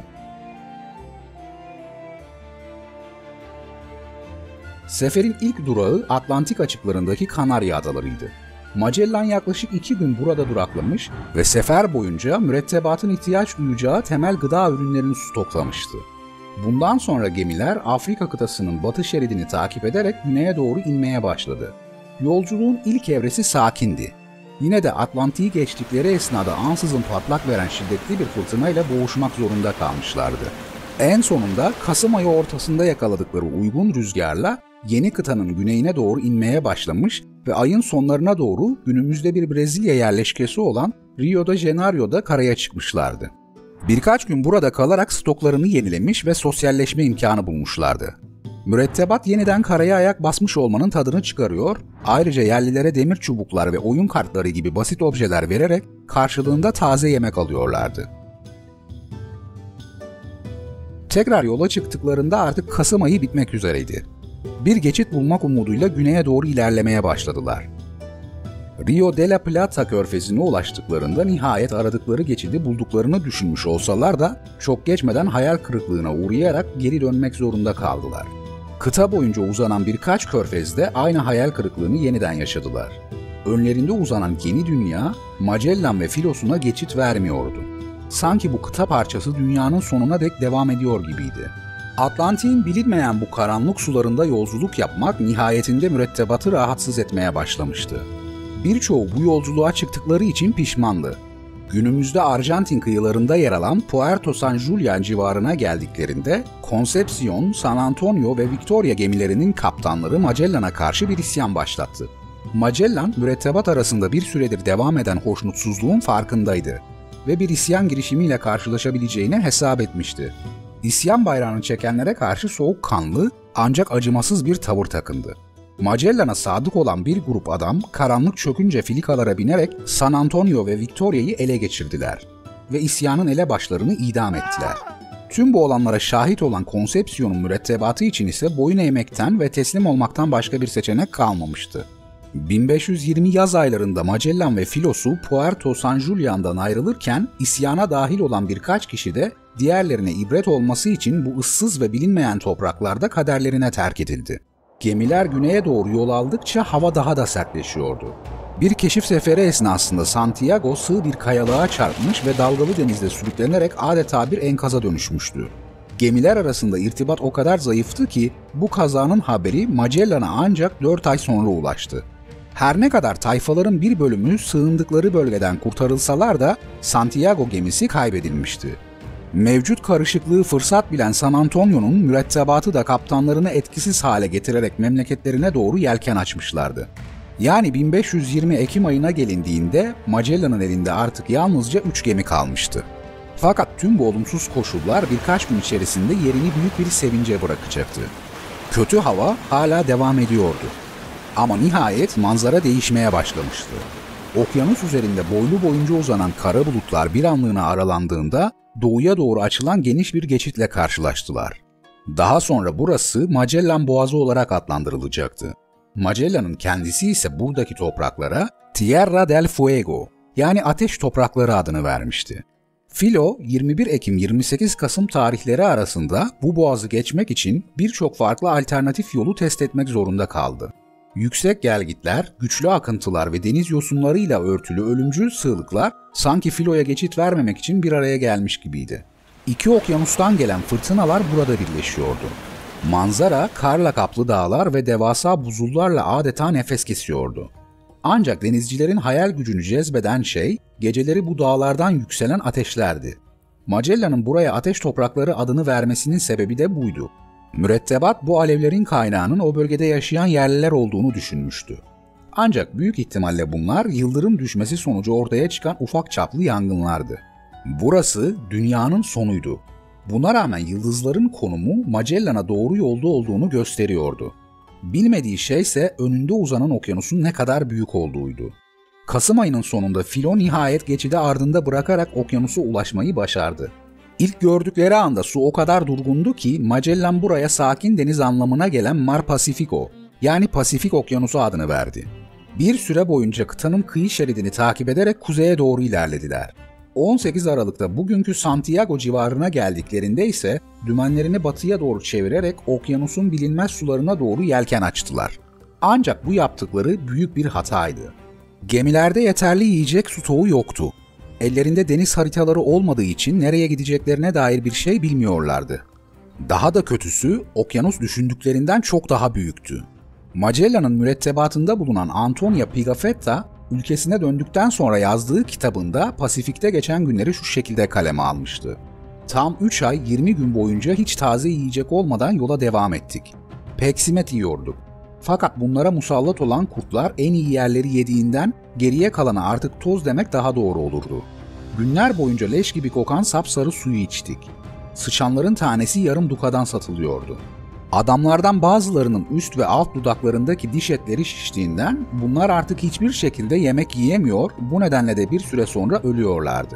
Seferin ilk durağı Atlantik açıklarındaki Kanarya Adalarıydı. Magellan yaklaşık iki gün burada duraklamış ve sefer boyunca mürettebatın ihtiyaç duyacağı temel gıda ürünlerini stoklamıştı. Bundan sonra gemiler Afrika kıtasının batı şeridini takip ederek güneye doğru inmeye başladı. Yolculuğun ilk evresi sakindi. Yine de Atlantik'i geçtikleri esnada ansızın patlak veren şiddetli bir fırtınayla boğuşmak zorunda kalmışlardı. En sonunda Kasım ayı ortasında yakaladıkları uygun rüzgarla yeni kıtanın güneyine doğru inmeye başlamış ve ayın sonlarına doğru günümüzde bir Brezilya yerleşkesi olan Rio de Janeiro'da karaya çıkmışlardı. Birkaç gün burada kalarak stoklarını yenilemiş ve sosyalleşme imkanı bulmuşlardı. Mürettebat yeniden karaya ayak basmış olmanın tadını çıkarıyor, ayrıca yerlilere demir çubuklar ve oyun kartları gibi basit objeler vererek karşılığında taze yemek alıyorlardı. Tekrar yola çıktıklarında artık Kasım ayı bitmek üzereydi. Bir geçit bulmak umuduyla güneye doğru ilerlemeye başladılar. Rio de la Plata körfezine ulaştıklarında nihayet aradıkları geçidi bulduklarını düşünmüş olsalar da çok geçmeden hayal kırıklığına uğrayarak geri dönmek zorunda kaldılar. Kıta boyunca uzanan birkaç körfezde aynı hayal kırıklığını yeniden yaşadılar. Önlerinde uzanan yeni dünya, Magellan ve filosuna geçit vermiyordu. Sanki bu kıta parçası dünyanın sonuna dek devam ediyor gibiydi. Atlantik'in bilinmeyen bu karanlık sularında yolculuk yapmak nihayetinde mürettebatı rahatsız etmeye başlamıştı. Birçoğu bu yolculuğa çıktıkları için pişmandı. Günümüzde Arjantin kıyılarında yer alan Puerto San Julián civarına geldiklerinde Concepcion, San Antonio ve Victoria gemilerinin kaptanları Magellan'a karşı bir isyan başlattı. Magellan, mürettebat arasında bir süredir devam eden hoşnutsuzluğun farkındaydı ve bir isyan girişimiyle karşılaşabileceğini hesap etmişti. İsyan bayrağını çekenlere karşı soğukkanlı ancak acımasız bir tavır takındı. Magellan'a sadık olan bir grup adam karanlık çökünce filikalara binerek San Antonio ve Victoria'yı ele geçirdiler ve isyanın elebaşlarını idam ettiler. Tüm bu olanlara şahit olan Concepcion'un mürettebatı için ise boyun eğmekten ve teslim olmaktan başka bir seçenek kalmamıştı. bin beş yüz yirmi yaz aylarında Magellan ve filosu Puerto San Julián'dan ayrılırken isyana dahil olan birkaç kişi de diğerlerine ibret olması için bu ıssız ve bilinmeyen topraklarda kaderlerine terk edildi. Gemiler güneye doğru yol aldıkça hava daha da sertleşiyordu. Bir keşif seferi esnasında Santiago sığ bir kayalığa çarpmış ve dalgalı denizde sürüklenerek adeta bir enkaza dönüşmüştü. Gemiler arasında irtibat o kadar zayıftı ki bu kazanın haberi Magellan'a ancak dört ay sonra ulaştı. Her ne kadar tayfaların bir bölümü sığındıkları bölgeden kurtarılsalar da Santiago gemisi kaybedilmişti. Mevcut karışıklığı fırsat bilen San Antonio'nun mürettebatı da kaptanlarını etkisiz hale getirerek memleketlerine doğru yelken açmışlardı. Yani bin beş yüz yirmi Ekim ayına gelindiğinde Magellan'ın elinde artık yalnızca üç gemi kalmıştı. Fakat tüm bu olumsuz koşullar birkaç gün içerisinde yerini büyük bir sevince bırakacaktı. Kötü hava hala devam ediyordu. Ama nihayet manzara değişmeye başlamıştı. Okyanus üzerinde boylu boyunca uzanan kara bulutlar bir anlığına aralandığında doğuya doğru açılan geniş bir geçitle karşılaştılar. Daha sonra burası Magellan Boğazı olarak adlandırılacaktı. Magellan'ın kendisi ise buradaki topraklara Tierra del Fuego yani ateş toprakları adını vermişti. Filo, yirmi bir Ekim yirmi sekiz Kasım tarihleri arasında bu boğazı geçmek için birçok farklı alternatif yolu test etmek zorunda kaldı. Yüksek gelgitler, güçlü akıntılar ve deniz yosunlarıyla örtülü ölümcül sığlıklar sanki Filo'ya geçit vermemek için bir araya gelmiş gibiydi. İki okyanustan gelen fırtınalar burada birleşiyordu. Manzara, karla kaplı dağlar ve devasa buzullarla adeta nefes kesiyordu. Ancak denizcilerin hayal gücünü cezbeden şey, geceleri bu dağlardan yükselen ateşlerdi. Magellan'ın buraya ateş toprakları adını vermesinin sebebi de buydu. Mürettebat bu alevlerin kaynağının o bölgede yaşayan yerliler olduğunu düşünmüştü. Ancak büyük ihtimalle bunlar yıldırım düşmesi sonucu ortaya çıkan ufak çaplı yangınlardı. Burası dünyanın sonuydu. Buna rağmen yıldızların konumu Magellan'a doğru yolda olduğunu gösteriyordu. Bilmediği şey ise önünde uzanan okyanusun ne kadar büyük olduğuydu. Kasım ayının sonunda Filo nihayet geçidi ardında bırakarak okyanusa ulaşmayı başardı. İlk gördükleri anda su o kadar durgundu ki Magellan buraya sakin deniz anlamına gelen Mar Pacifico yani Pasifik Okyanusu adını verdi. Bir süre boyunca kıtanın kıyı şeridini takip ederek kuzeye doğru ilerlediler. on sekiz Aralık'ta bugünkü Santiago civarına geldiklerinde ise dümenlerini batıya doğru çevirerek okyanusun bilinmez sularına doğru yelken açtılar. Ancak bu yaptıkları büyük bir hataydı. Gemilerde yeterli yiyecek stoğu yoktu. Ellerinde deniz haritaları olmadığı için nereye gideceklerine dair bir şey bilmiyorlardı. Daha da kötüsü, okyanus düşündüklerinden çok daha büyüktü. Magellan'ın mürettebatında bulunan Antonio Pigafetta, ülkesine döndükten sonra yazdığı kitabında Pasifik'te geçen günleri şu şekilde kaleme almıştı. Tam üç ay yirmi gün boyunca hiç taze yiyecek olmadan yola devam ettik. Peksimet yiyorduk. Fakat bunlara musallat olan kurtlar en iyi yerleri yediğinden geriye kalana artık toz demek daha doğru olurdu. Günler boyunca leş gibi kokan sapsarı suyu içtik. Sıçanların tanesi yarım dukadan satılıyordu. Adamlardan bazılarının üst ve alt dudaklarındaki diş etleri şiştiğinden bunlar artık hiçbir şekilde yemek yiyemiyor, bu nedenle de bir süre sonra ölüyorlardı.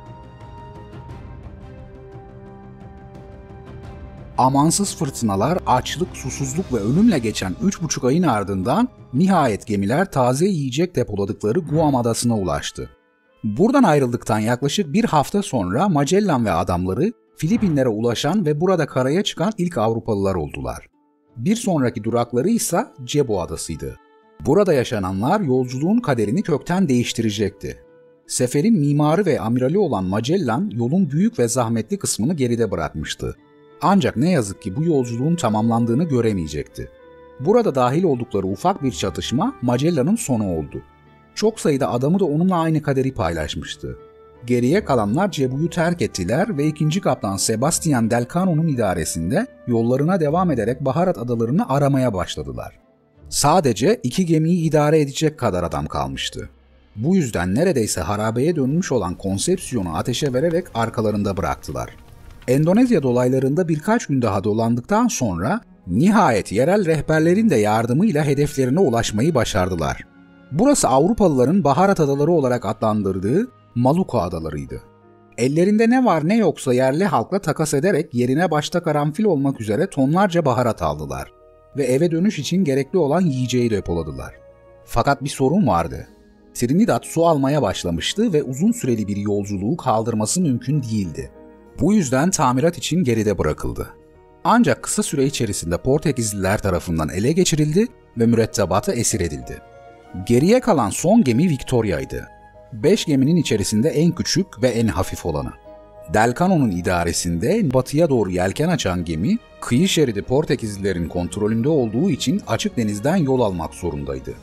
Amansız fırtınalar, açlık, susuzluk ve ölümle geçen üç buçuk ayın ardından nihayet gemiler taze yiyecek depoladıkları Guam adasına ulaştı. Buradan ayrıldıktan yaklaşık bir hafta sonra Magellan ve adamları Filipinlere ulaşan ve burada karaya çıkan ilk Avrupalılar oldular. Bir sonraki durakları ise Cebu adasıydı. Burada yaşananlar yolculuğun kaderini kökten değiştirecekti. Seferin mimarı ve amirali olan Magellan yolun büyük ve zahmetli kısmını geride bırakmıştı. Ancak ne yazık ki bu yolculuğun tamamlandığını göremeyecekti. Burada dahil oldukları ufak bir çatışma Magellan'ın sonu oldu. Çok sayıda adamı da onunla aynı kaderi paylaşmıştı. Geriye kalanlar Cebu'yu terk ettiler ve ikinci kaptan Sebastian Delcano'nun idaresinde yollarına devam ederek baharat adalarını aramaya başladılar. Sadece iki gemiyi idare edecek kadar adam kalmıştı. Bu yüzden neredeyse harabeye dönmüş olan Concepcion'u ateşe vererek arkalarında bıraktılar. Endonezya dolaylarında birkaç gün daha dolandıktan sonra nihayet yerel rehberlerin de yardımıyla hedeflerine ulaşmayı başardılar. Burası Avrupalıların baharat adaları olarak adlandırdığı Maluku adalarıydı. Ellerinde ne var ne yoksa yerli halkla takas ederek yerine başta karanfil olmak üzere tonlarca baharat aldılar ve eve dönüş için gerekli olan yiyeceği depoladılar. Fakat bir sorun vardı. Trinidad su almaya başlamıştı ve uzun süreli bir yolculuğu kaldırması mümkün değildi. Bu yüzden tamirat için geride bırakıldı. Ancak kısa süre içerisinde Portekizliler tarafından ele geçirildi ve mürettebata esir edildi. Geriye kalan son gemi Victoria'ydı. Beş geminin içerisinde en küçük ve en hafif olanı. Delcano'nun idaresinde batıya doğru yelken açan gemi, kıyı şeridi Portekizlilerin kontrolünde olduğu için açık denizden yol almak zorundaydı.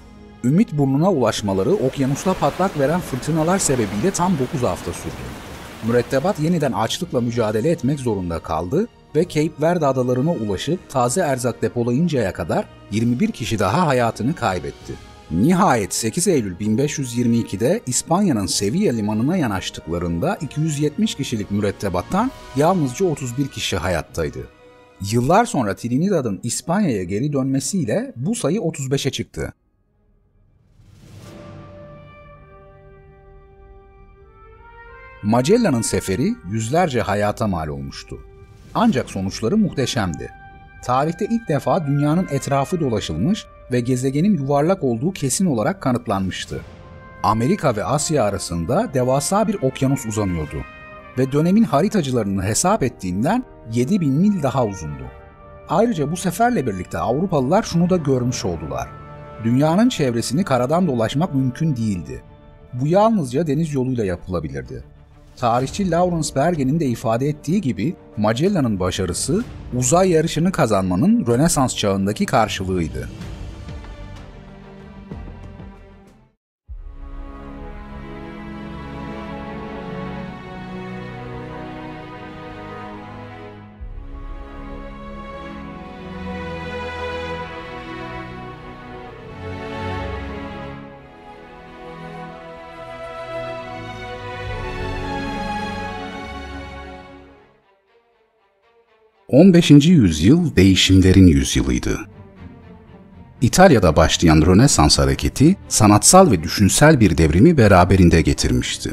Ümit burnuna ulaşmaları okyanusta patlak veren fırtınalar sebebiyle tam dokuz hafta sürdü. Mürettebat yeniden açlıkla mücadele etmek zorunda kaldı ve Cape Verde adalarına ulaşıp taze erzak depolayıncaya kadar yirmi bir kişi daha hayatını kaybetti. Nihayet sekiz Eylül bin beş yüz yirmi iki'de İspanya'nın Sevilla limanına yanaştıklarında iki yüz yetmiş kişilik mürettebattan yalnızca otuz bir kişi hayattaydı. Yıllar sonra Trinidad'ın İspanya'ya geri dönmesiyle bu sayı otuz beşe çıktı. Magellan'ın seferi yüzlerce hayata mal olmuştu. Ancak sonuçları muhteşemdi. Tarihte ilk defa dünyanın etrafı dolaşılmış ve gezegenin yuvarlak olduğu kesin olarak kanıtlanmıştı. Amerika ve Asya arasında devasa bir okyanus uzanıyordu ve dönemin haritacılarını hesap ettiğinden yedi bin mil daha uzundu. Ayrıca bu seferle birlikte Avrupalılar şunu da görmüş oldular. Dünyanın çevresini karadan dolaşmak mümkün değildi. Bu yalnızca deniz yoluyla yapılabilirdi. Tarihçi Lawrence Bergen'in de ifade ettiği gibi Magellan'ın başarısı uzay yarışını kazanmanın Rönesans çağındaki karşılığıydı. on beşinci yüzyıl değişimlerin yüzyılıydı. İtalya'da başlayan Rönesans hareketi sanatsal ve düşünsel bir devrimi beraberinde getirmişti.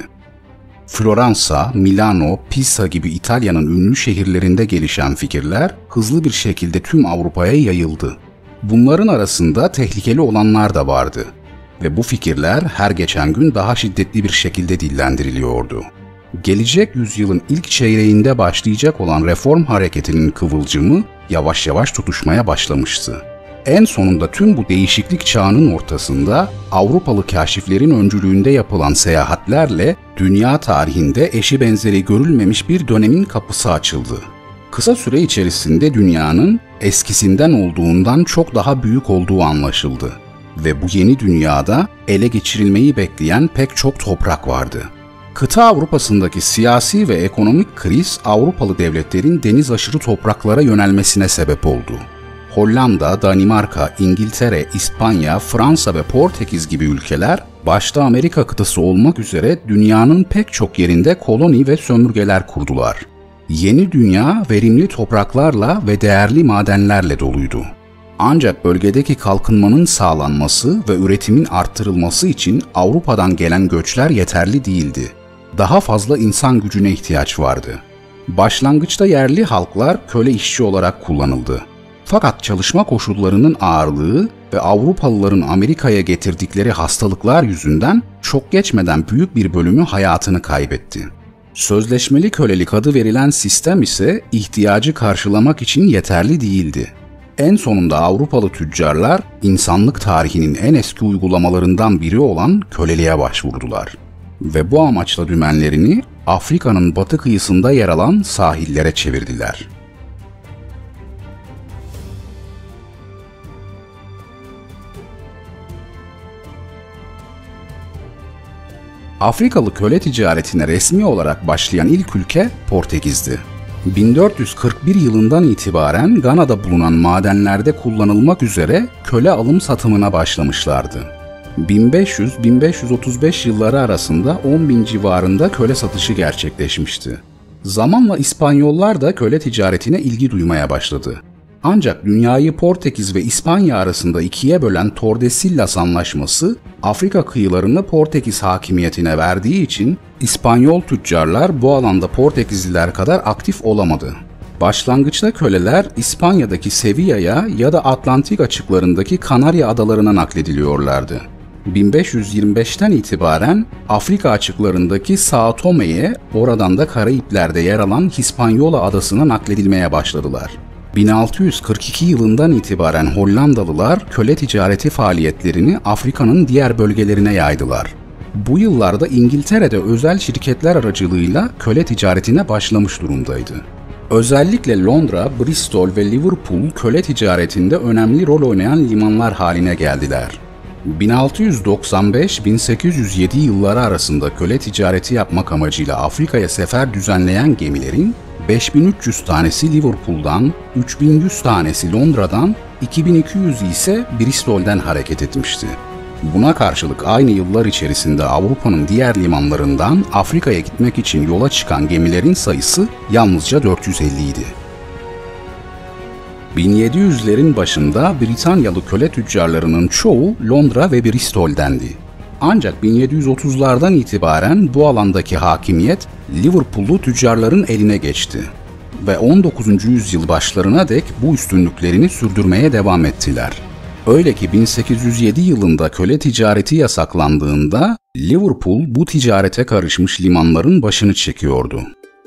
Floransa, Milano, Pisa gibi İtalya'nın ünlü şehirlerinde gelişen fikirler hızlı bir şekilde tüm Avrupa'ya yayıldı. Bunların arasında tehlikeli olanlar da vardı ve bu fikirler her geçen gün daha şiddetli bir şekilde dillendiriliyordu. Gelecek yüzyılın ilk çeyreğinde başlayacak olan reform hareketinin kıvılcımı yavaş yavaş tutuşmaya başlamıştı. En sonunda tüm bu değişiklik çağının ortasında Avrupalı kaşiflerin öncülüğünde yapılan seyahatlerle dünya tarihinde eşi benzeri görülmemiş bir dönemin kapısı açıldı. Kısa süre içerisinde dünyanın eskisinden olduğundan çok daha büyük olduğu anlaşıldı ve bu yeni dünyada ele geçirilmeyi bekleyen pek çok toprak vardı. Kıta Avrupa'sındaki siyasi ve ekonomik kriz Avrupalı devletlerin deniz aşırı topraklara yönelmesine sebep oldu. Hollanda, Danimarka, İngiltere, İspanya, Fransa ve Portekiz gibi ülkeler, başta Amerika kıtası olmak üzere dünyanın pek çok yerinde koloni ve sömürgeler kurdular. Yeni dünya verimli topraklarla ve değerli madenlerle doluydu. Ancak bölgedeki kalkınmanın sağlanması ve üretimin arttırılması için Avrupa'dan gelen göçler yeterli değildi. Daha fazla insan gücüne ihtiyaç vardı. Başlangıçta yerli halklar köle işçi olarak kullanıldı. Fakat çalışma koşullarının ağırlığı ve Avrupalıların Amerika'ya getirdikleri hastalıklar yüzünden çok geçmeden büyük bir bölümü hayatını kaybetti. Sözleşmeli kölelik adı verilen sistem ise ihtiyacı karşılamak için yeterli değildi. En sonunda Avrupalı tüccarlar insanlık tarihinin en eski uygulamalarından biri olan köleliğe başvurdular. Ve bu amaçla dümenlerini Afrika'nın batı kıyısında yer alan sahillere çevirdiler. Afrikalı köle ticaretine resmi olarak başlayan ilk ülke Portekiz'di. bin dört yüz kırk bir yılından itibaren Gana'da bulunan madenlerde kullanılmak üzere köle alım satımına başlamışlardı. bin beş yüz - bin beş yüz otuz beş yılları arasında on bin civarında köle satışı gerçekleşmişti. Zamanla İspanyollar da köle ticaretine ilgi duymaya başladı. Ancak dünyayı Portekiz ve İspanya arasında ikiye bölen Tordesillas Anlaşması, Afrika kıyılarını Portekiz hakimiyetine verdiği için İspanyol tüccarlar bu alanda Portekizliler kadar aktif olamadı. Başlangıçta köleler İspanya'daki Sevilla'ya ya da Atlantik açıklarındaki Kanarya adalarına naklediliyorlardı. bin beş yüz yirmi beşten itibaren Afrika açıklarındaki São Tomé'ye, oradan da Karayipler'de yer alan Hispaniola adasına nakledilmeye başladılar. bin altı yüz kırk iki yılından itibaren Hollandalılar köle ticareti faaliyetlerini Afrika'nın diğer bölgelerine yaydılar. Bu yıllarda İngiltere'de özel şirketler aracılığıyla köle ticaretine başlamış durumdaydı. Özellikle Londra, Bristol ve Liverpool köle ticaretinde önemli rol oynayan limanlar haline geldiler. bin altı yüz doksan beş - bin sekiz yüz yedi yılları arasında köle ticareti yapmak amacıyla Afrika'ya sefer düzenleyen gemilerin beş bin üç yüz tanesi Liverpool'dan, üç bin yüz tanesi Londra'dan, iki bin iki yüz ise Bristol'den hareket etmişti. Buna karşılık aynı yıllar içerisinde Avrupa'nın diğer limanlarından Afrika'ya gitmek için yola çıkan gemilerin sayısı yalnızca dört yüz elli idi. bin yedi yüzlerin başında Britanyalı köle tüccarlarının çoğu Londra ve Bristol'dendi. Ancak bin yedi yüz otuzlardan itibaren bu alandaki hakimiyet Liverpool'lu tüccarların eline geçti ve on dokuzuncu yüzyıl başlarına dek bu üstünlüklerini sürdürmeye devam ettiler. Öyle ki bin sekiz yüz yedi yılında köle ticareti yasaklandığında Liverpool bu ticarete karışmış limanların başını çekiyordu.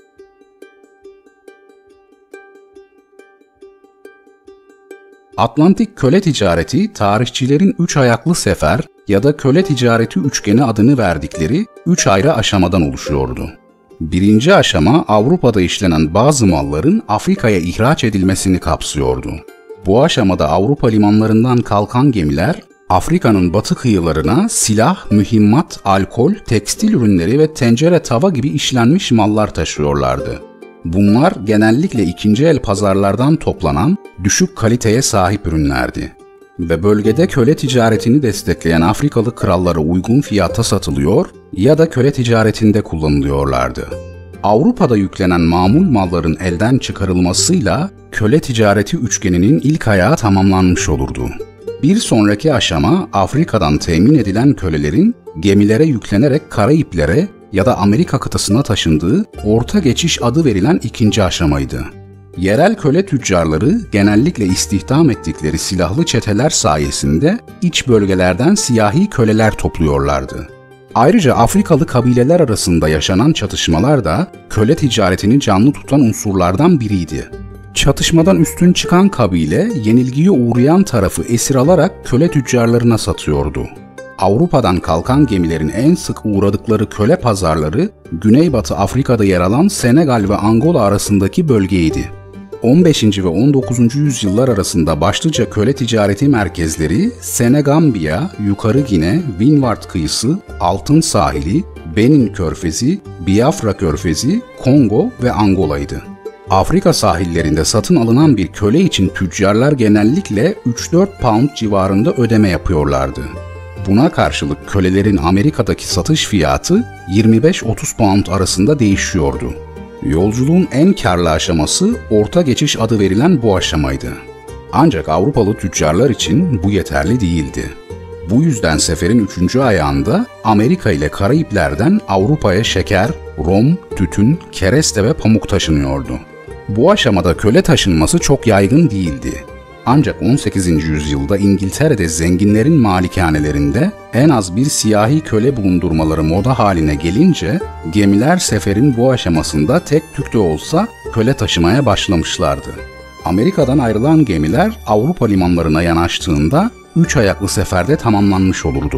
Atlantik köle ticareti, tarihçilerin üç ayaklı sefer ya da köle ticareti üçgeni adını verdikleri üç ayrı aşamadan oluşuyordu. Birinci aşama Avrupa'da işlenen bazı malların Afrika'ya ihraç edilmesini kapsıyordu. Bu aşamada Avrupa limanlarından kalkan gemiler Afrika'nın batı kıyılarına silah, mühimmat, alkol, tekstil ürünleri ve tencere tava gibi işlenmiş mallar taşıyorlardı. Bunlar genellikle ikinci el pazarlardan toplanan düşük kaliteye sahip ürünlerdi ve bölgede köle ticaretini destekleyen Afrikalı krallara uygun fiyata satılıyor ya da köle ticaretinde kullanılıyorlardı. Avrupa'da yüklenen mamul malların elden çıkarılmasıyla köle ticareti üçgeninin ilk ayağı tamamlanmış olurdu. Bir sonraki aşama Afrika'dan temin edilen kölelerin gemilere yüklenerek Karayiplere ya da Amerika kıtasına taşındığı orta geçiş adı verilen ikinci aşamaydı. Yerel köle tüccarları genellikle istihdam ettikleri silahlı çeteler sayesinde iç bölgelerden siyahi köleler topluyorlardı. Ayrıca Afrikalı kabileler arasında yaşanan çatışmalar da köle ticaretini canlı tutan unsurlardan biriydi. Çatışmadan üstün çıkan kabile yenilgiye uğrayan tarafı esir alarak köle tüccarlarına satıyordu. Avrupa'dan kalkan gemilerin en sık uğradıkları köle pazarları Güneybatı Afrika'da yer alan Senegal ve Angola arasındaki bölgeydi. on beşinci ve on dokuzuncu yüzyıllar arasında başlıca köle ticareti merkezleri Senegambiya, Yukarı Gine, Windward kıyısı, Altın Sahili, Benin Körfezi, Biafra Körfezi, Kongo ve Angola'ydı. Afrika sahillerinde satın alınan bir köle için tüccarlar genellikle üç dört pound civarında ödeme yapıyorlardı. Buna karşılık kölelerin Amerika'daki satış fiyatı yirmi beş otuz pound arasında değişiyordu. Yolculuğun en karlı aşaması orta geçiş adı verilen bu aşamaydı. Ancak Avrupalı tüccarlar için bu yeterli değildi. Bu yüzden seferin üçüncü ayağında Amerika ile Karayipler'den Avrupa'ya şeker, rom, tütün, kereste ve pamuk taşınıyordu. Bu aşamada köle taşınması çok yaygın değildi. Ancak on sekizinci yüzyılda İngiltere'de zenginlerin malikanelerinde en az bir siyahi köle bulundurmaları moda haline gelince gemiler seferin bu aşamasında tek tük de olsa köle taşımaya başlamışlardı. Amerika'dan ayrılan gemiler Avrupa limanlarına yanaştığında üç ayaklı seferde tamamlanmış olurdu.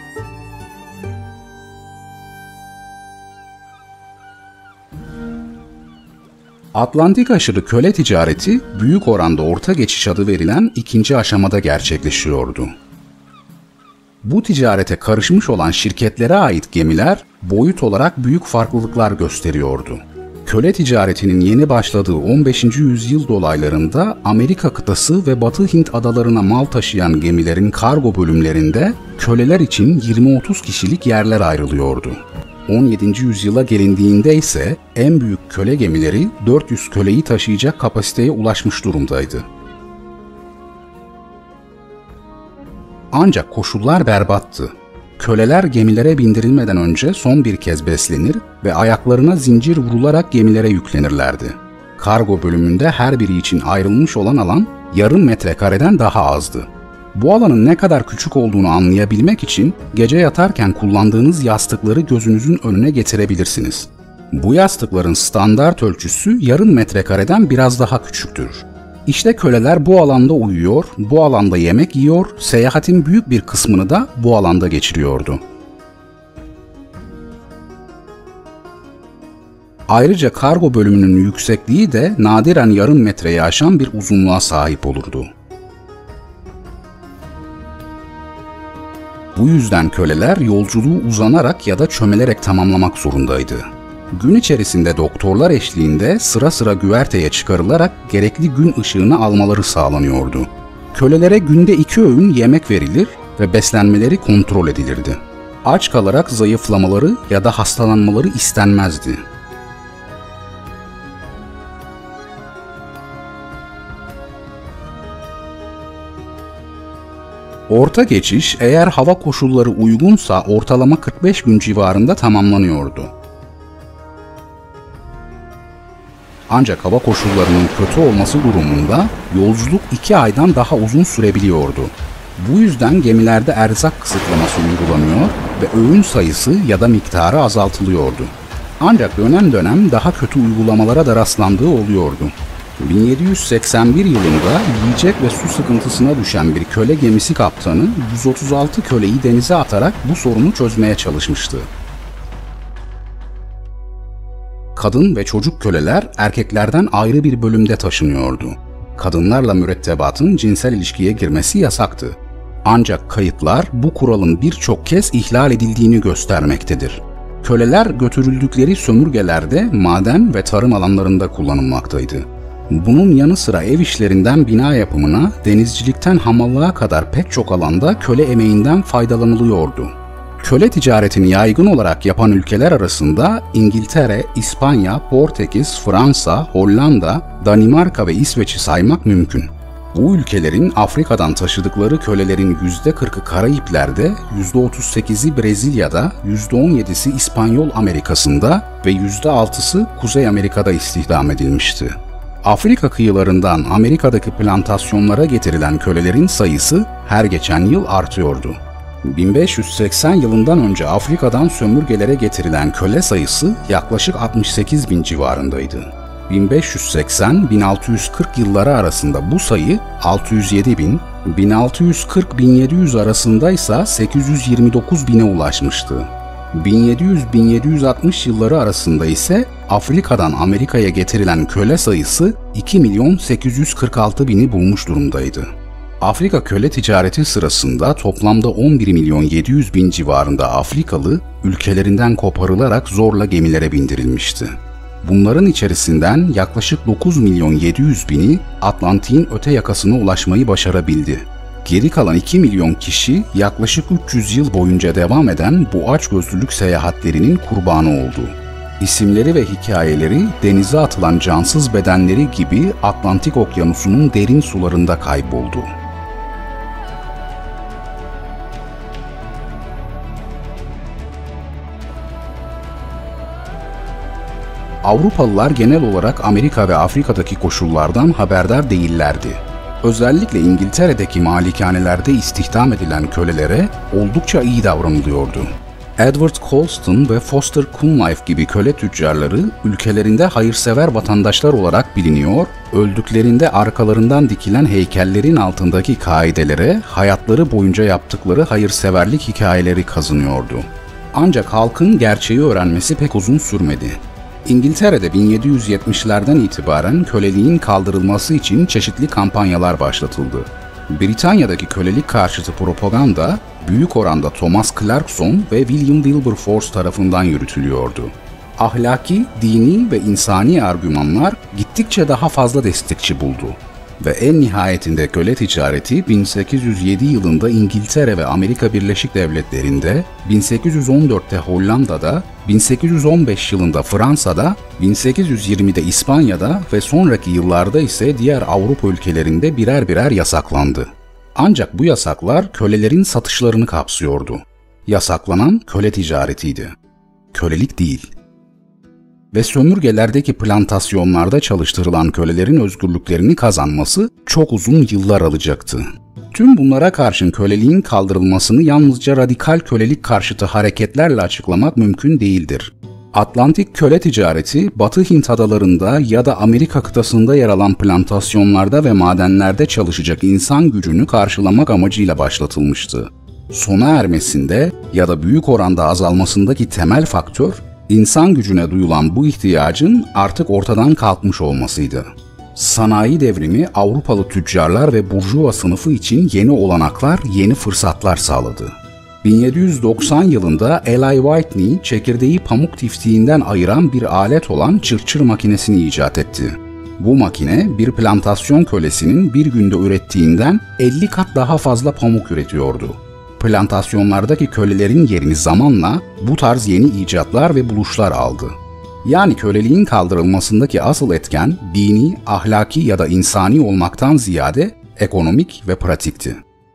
Atlantik aşırı köle ticareti büyük oranda orta geçiş adı verilen ikinci aşamada gerçekleşiyordu. Bu ticarete karışmış olan şirketlere ait gemiler boyut olarak büyük farklılıklar gösteriyordu. Köle ticaretinin yeni başladığı on beşinci yüzyıl dolaylarında Amerika kıtası ve Batı Hint adalarına mal taşıyan gemilerin kargo bölümlerinde köleler için yirmi otuz kişilik yerler ayrılıyordu. on yedinci yüzyıla gelindiğinde ise en büyük köle gemileri dört yüz köleyi taşıyacak kapasiteye ulaşmış durumdaydı. Ancak koşullar berbattı. Köleler gemilere bindirilmeden önce son bir kez beslenir ve ayaklarına zincir vurularak gemilere yüklenirlerdi. Kargo bölümünde her biri için ayrılmış olan alan yarım metrekareden daha azdı. Bu alanın ne kadar küçük olduğunu anlayabilmek için gece yatarken kullandığınız yastıkları gözünüzün önüne getirebilirsiniz. Bu yastıkların standart ölçüsü yarım metrekareden biraz daha küçüktür. İşte köleler bu alanda uyuyor, bu alanda yemek yiyor, seyahatin büyük bir kısmını da bu alanda geçiriyordu. Ayrıca kargo bölümünün yüksekliği de nadiren yarım metreyi aşan bir uzunluğa sahip olurdu. Bu yüzden köleler yolculuğu uzanarak ya da çömelerek tamamlamak zorundaydı. Gün içerisinde doktorlar eşliğinde sıra sıra güverteye çıkarılarak gerekli gün ışığını almaları sağlanıyordu. Kölelere günde iki öğün yemek verilir ve beslenmeleri kontrol edilirdi. Aç kalarak zayıflamaları ya da hastalanmaları istenmezdi. Orta geçiş eğer hava koşulları uygunsa ortalama kırk beş gün civarında tamamlanıyordu. Ancak hava koşullarının kötü olması durumunda yolculuk iki aydan daha uzun sürebiliyordu. Bu yüzden gemilerde erzak kısıtlaması uygulanıyor ve öğün sayısı ya da miktarı azaltılıyordu. Ancak dönem dönem daha kötü uygulamalara da rastlandığı oluyordu. bin yedi yüz seksen bir yılında yiyecek ve su sıkıntısına düşen bir köle gemisi kaptanı yüz otuz altı köleyi denize atarak bu sorunu çözmeye çalışmıştı. Kadın ve çocuk köleler erkeklerden ayrı bir bölümde taşınıyordu. Kadınlarla mürettebatın cinsel ilişkiye girmesi yasaktı. Ancak kayıtlar bu kuralın birçok kez ihlal edildiğini göstermektedir. Köleler götürüldükleri sömürgelerde maden ve tarım alanlarında kullanılmaktaydı. Bunun yanı sıra ev işlerinden bina yapımına, denizcilikten hamallığa kadar pek çok alanda köle emeğinden faydalanılıyordu. Köle ticaretini yaygın olarak yapan ülkeler arasında İngiltere, İspanya, Portekiz, Fransa, Hollanda, Danimarka ve İsveç'i saymak mümkün. Bu ülkelerin Afrika'dan taşıdıkları kölelerin yüzde kırkı Karayipler'de, yüzde otuz sekizi Brezilya'da, yüzde on yedisi İspanyol Amerikası'nda ve yüzde altısı Kuzey Amerika'da istihdam edilmişti. Afrika kıyılarından Amerika'daki plantasyonlara getirilen kölelerin sayısı her geçen yıl artıyordu. bin beş yüz seksen yılından önce Afrika'dan sömürgelere getirilen köle sayısı yaklaşık altmış sekiz bin civarındaydı. bin beş yüz seksen - bin altı yüz kırk yılları arasında bu sayı altı yüz yedi bin, bin altı yüz kırk - bin yedi yüz arasında ise sekiz yüz yirmi dokuz bine ulaşmıştı. bin yedi yüz - bin yedi yüz altmış yılları arasında ise Afrika'dan Amerika'ya getirilen köle sayısı iki milyon sekiz yüz kırk altı bini bulmuş durumdaydı. Afrika köle ticareti sırasında toplamda on bir milyon yedi yüz bin civarında Afrikalı ülkelerinden koparılarak zorla gemilere bindirilmişti. Bunların içerisinden yaklaşık dokuz milyon yedi yüz bini Atlantik'in öte yakasına ulaşmayı başarabildi. Geri kalan iki milyon kişi yaklaşık üç yüz yıl boyunca devam eden bu açgözlülük seyahatlerinin kurbanı oldu. İsimleri ve hikayeleri denize atılan cansız bedenleri gibi Atlantik Okyanusu'nun derin sularında kayboldu. Avrupalılar genel olarak Amerika ve Afrika'daki koşullardan haberdar değillerdi. Özellikle İngiltere'deki malikanelerde istihdam edilen kölelere oldukça iyi davranılıyordu. Edward Colston ve Foster Cunliffe gibi köle tüccarları ülkelerinde hayırsever vatandaşlar olarak biliniyor, öldüklerinde arkalarından dikilen heykellerin altındaki kaidelere hayatları boyunca yaptıkları hayırseverlik hikayeleri kazınıyordu. Ancak halkın gerçeği öğrenmesi pek uzun sürmedi. İngiltere'de bin yedi yüz yetmişlerden itibaren köleliğin kaldırılması için çeşitli kampanyalar başlatıldı. Britanya'daki kölelik karşıtı propaganda büyük oranda Thomas Clarkson ve William Wilberforce tarafından yürütülüyordu. Ahlaki, dini ve insani argümanlar gittikçe daha fazla destekçi buldu. Ve en nihayetinde köle ticareti bin sekiz yüz yedi yılında İngiltere ve Amerika Birleşik Devletleri'nde, bin sekiz yüz on dörtte Hollanda'da, bin sekiz yüz on beş yılında Fransa'da, bin sekiz yüz yirmide İspanya'da ve sonraki yıllarda ise diğer Avrupa ülkelerinde birer birer yasaklandı. Ancak bu yasaklar kölelerin satışlarını kapsıyordu. Yasaklanan köle ticaretiydi. Kölelik değil. Ve sömürgelerdeki plantasyonlarda çalıştırılan kölelerin özgürlüklerini kazanması çok uzun yıllar alacaktı. Tüm bunlara karşın köleliğin kaldırılmasını yalnızca radikal kölelik karşıtı hareketlerle açıklamak mümkün değildir. Atlantik köle ticareti, Batı Hint adalarında ya da Amerika kıtasında yer alan plantasyonlarda ve madenlerde çalışacak insan gücünü karşılamak amacıyla başlatılmıştı. Sona ermesinde ya da büyük oranda azalmasındaki temel faktör, İnsan gücüne duyulan bu ihtiyacın artık ortadan kalkmış olmasıydı. Sanayi devrimi Avrupalı tüccarlar ve burjuva sınıfı için yeni olanaklar, yeni fırsatlar sağladı. bin yedi yüz doksan yılında Eli Whitney, çekirdeği pamuk tiftiğinden ayıran bir alet olan çırçır makinesini icat etti. Bu makine, bir plantasyon kölesinin bir günde ürettiğinden elli kat daha fazla pamuk üretiyordu. Plantasyonlardaki kölelerin yerini zamanla bu tarz yeni icatlar ve buluşlar aldı. Yani köleliğin kaldırılmasındaki asıl etken dini, ahlaki ya da insani olmaktan ziyade ekonomik ve pratikti.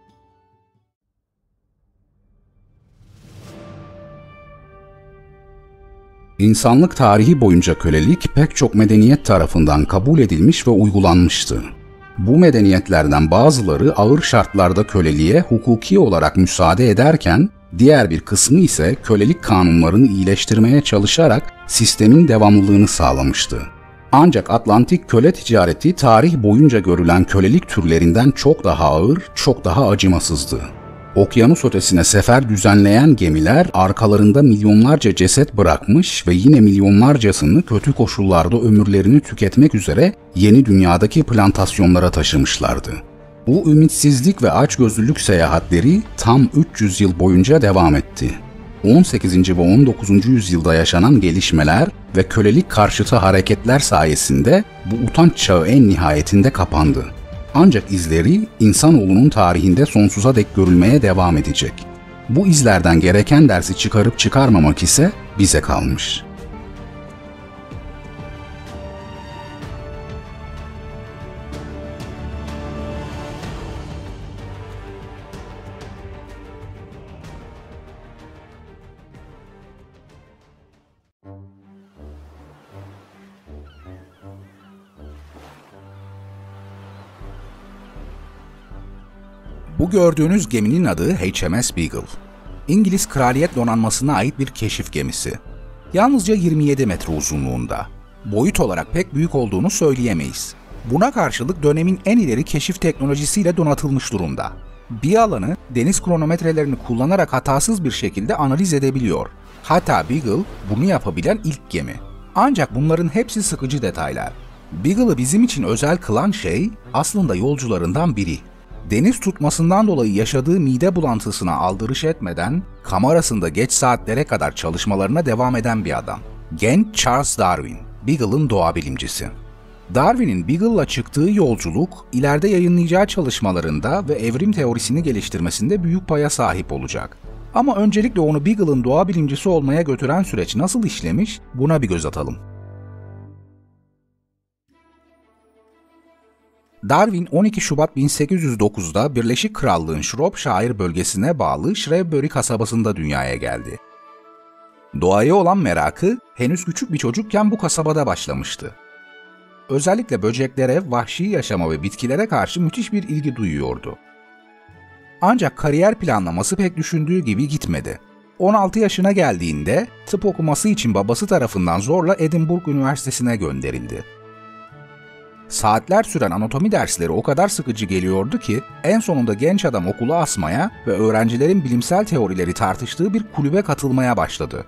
İnsanlık tarihi boyunca kölelik pek çok medeniyet tarafından kabul edilmiş ve uygulanmıştı. Bu medeniyetlerden bazıları ağır şartlarda köleliğe hukuki olarak müsaade ederken, diğer bir kısmı ise kölelik kanunlarını iyileştirmeye çalışarak sistemin devamlılığını sağlamıştı. Ancak Atlantik köle ticareti tarih boyunca görülen kölelik türlerinden çok daha ağır, çok daha acımasızdı. Okyanus ötesine sefer düzenleyen gemiler arkalarında milyonlarca ceset bırakmış ve yine milyonlarcasını kötü koşullarda ömürlerini tüketmek üzere yeni dünyadaki plantasyonlara taşımışlardı. Bu ümitsizlik ve açgözlülük seyahatleri tam üç yüz yıl boyunca devam etti. on sekizinci ve on dokuzuncu yüzyılda yaşanan gelişmeler ve kölelik karşıtı hareketler sayesinde bu utanç çağı en nihayetinde kapandı. Ancak izleri insanoğlunun tarihinde sonsuza dek görülmeye devam edecek. Bu izlerden gereken dersi çıkarıp çıkarmamak ise bize kalmış. Bu gördüğünüz geminin adı H M S Beagle. İngiliz Kraliyet Donanması'na ait bir keşif gemisi. Yalnızca yirmi yedi metre uzunluğunda. Boyut olarak pek büyük olduğunu söyleyemeyiz. Buna karşılık dönemin en ileri keşif teknolojisiyle donatılmış durumda. Bir alanı deniz kronometrelerini kullanarak hatasız bir şekilde analiz edebiliyor. Hatta Beagle bunu yapabilen ilk gemi. Ancak bunların hepsi sıkıcı detaylar. Beagle'ı bizim için özel kılan şey aslında yolcularından biri. Deniz tutmasından dolayı yaşadığı mide bulantısına aldırış etmeden, kamerasında geç saatlere kadar çalışmalarına devam eden bir adam. Genç Charles Darwin, Beagle'ın doğa bilimcisi. Darwin'in Beagle'la çıktığı yolculuk, ileride yayınlayacağı çalışmalarında ve evrim teorisini geliştirmesinde büyük paya sahip olacak. Ama öncelikle onu Beagle'ın doğa bilimcisi olmaya götüren süreç nasıl işlemiş, buna bir göz atalım. Darwin on iki Şubat bin sekiz yüz dokuz'da Birleşik Krallığın Shropshire bölgesine bağlı Shrewsbury kasabasında dünyaya geldi. Doğaya olan merakı henüz küçük bir çocukken bu kasabada başlamıştı. Özellikle böceklere, vahşi yaşama ve bitkilere karşı müthiş bir ilgi duyuyordu. Ancak kariyer planlaması pek düşündüğü gibi gitmedi. on altı yaşına geldiğinde tıp okuması için babası tarafından zorla Edinburgh Üniversitesi'ne gönderildi. Saatler süren anatomi dersleri o kadar sıkıcı geliyordu ki en sonunda genç adam okulu asmaya ve öğrencilerin bilimsel teorileri tartıştığı bir kulübe katılmaya başladı.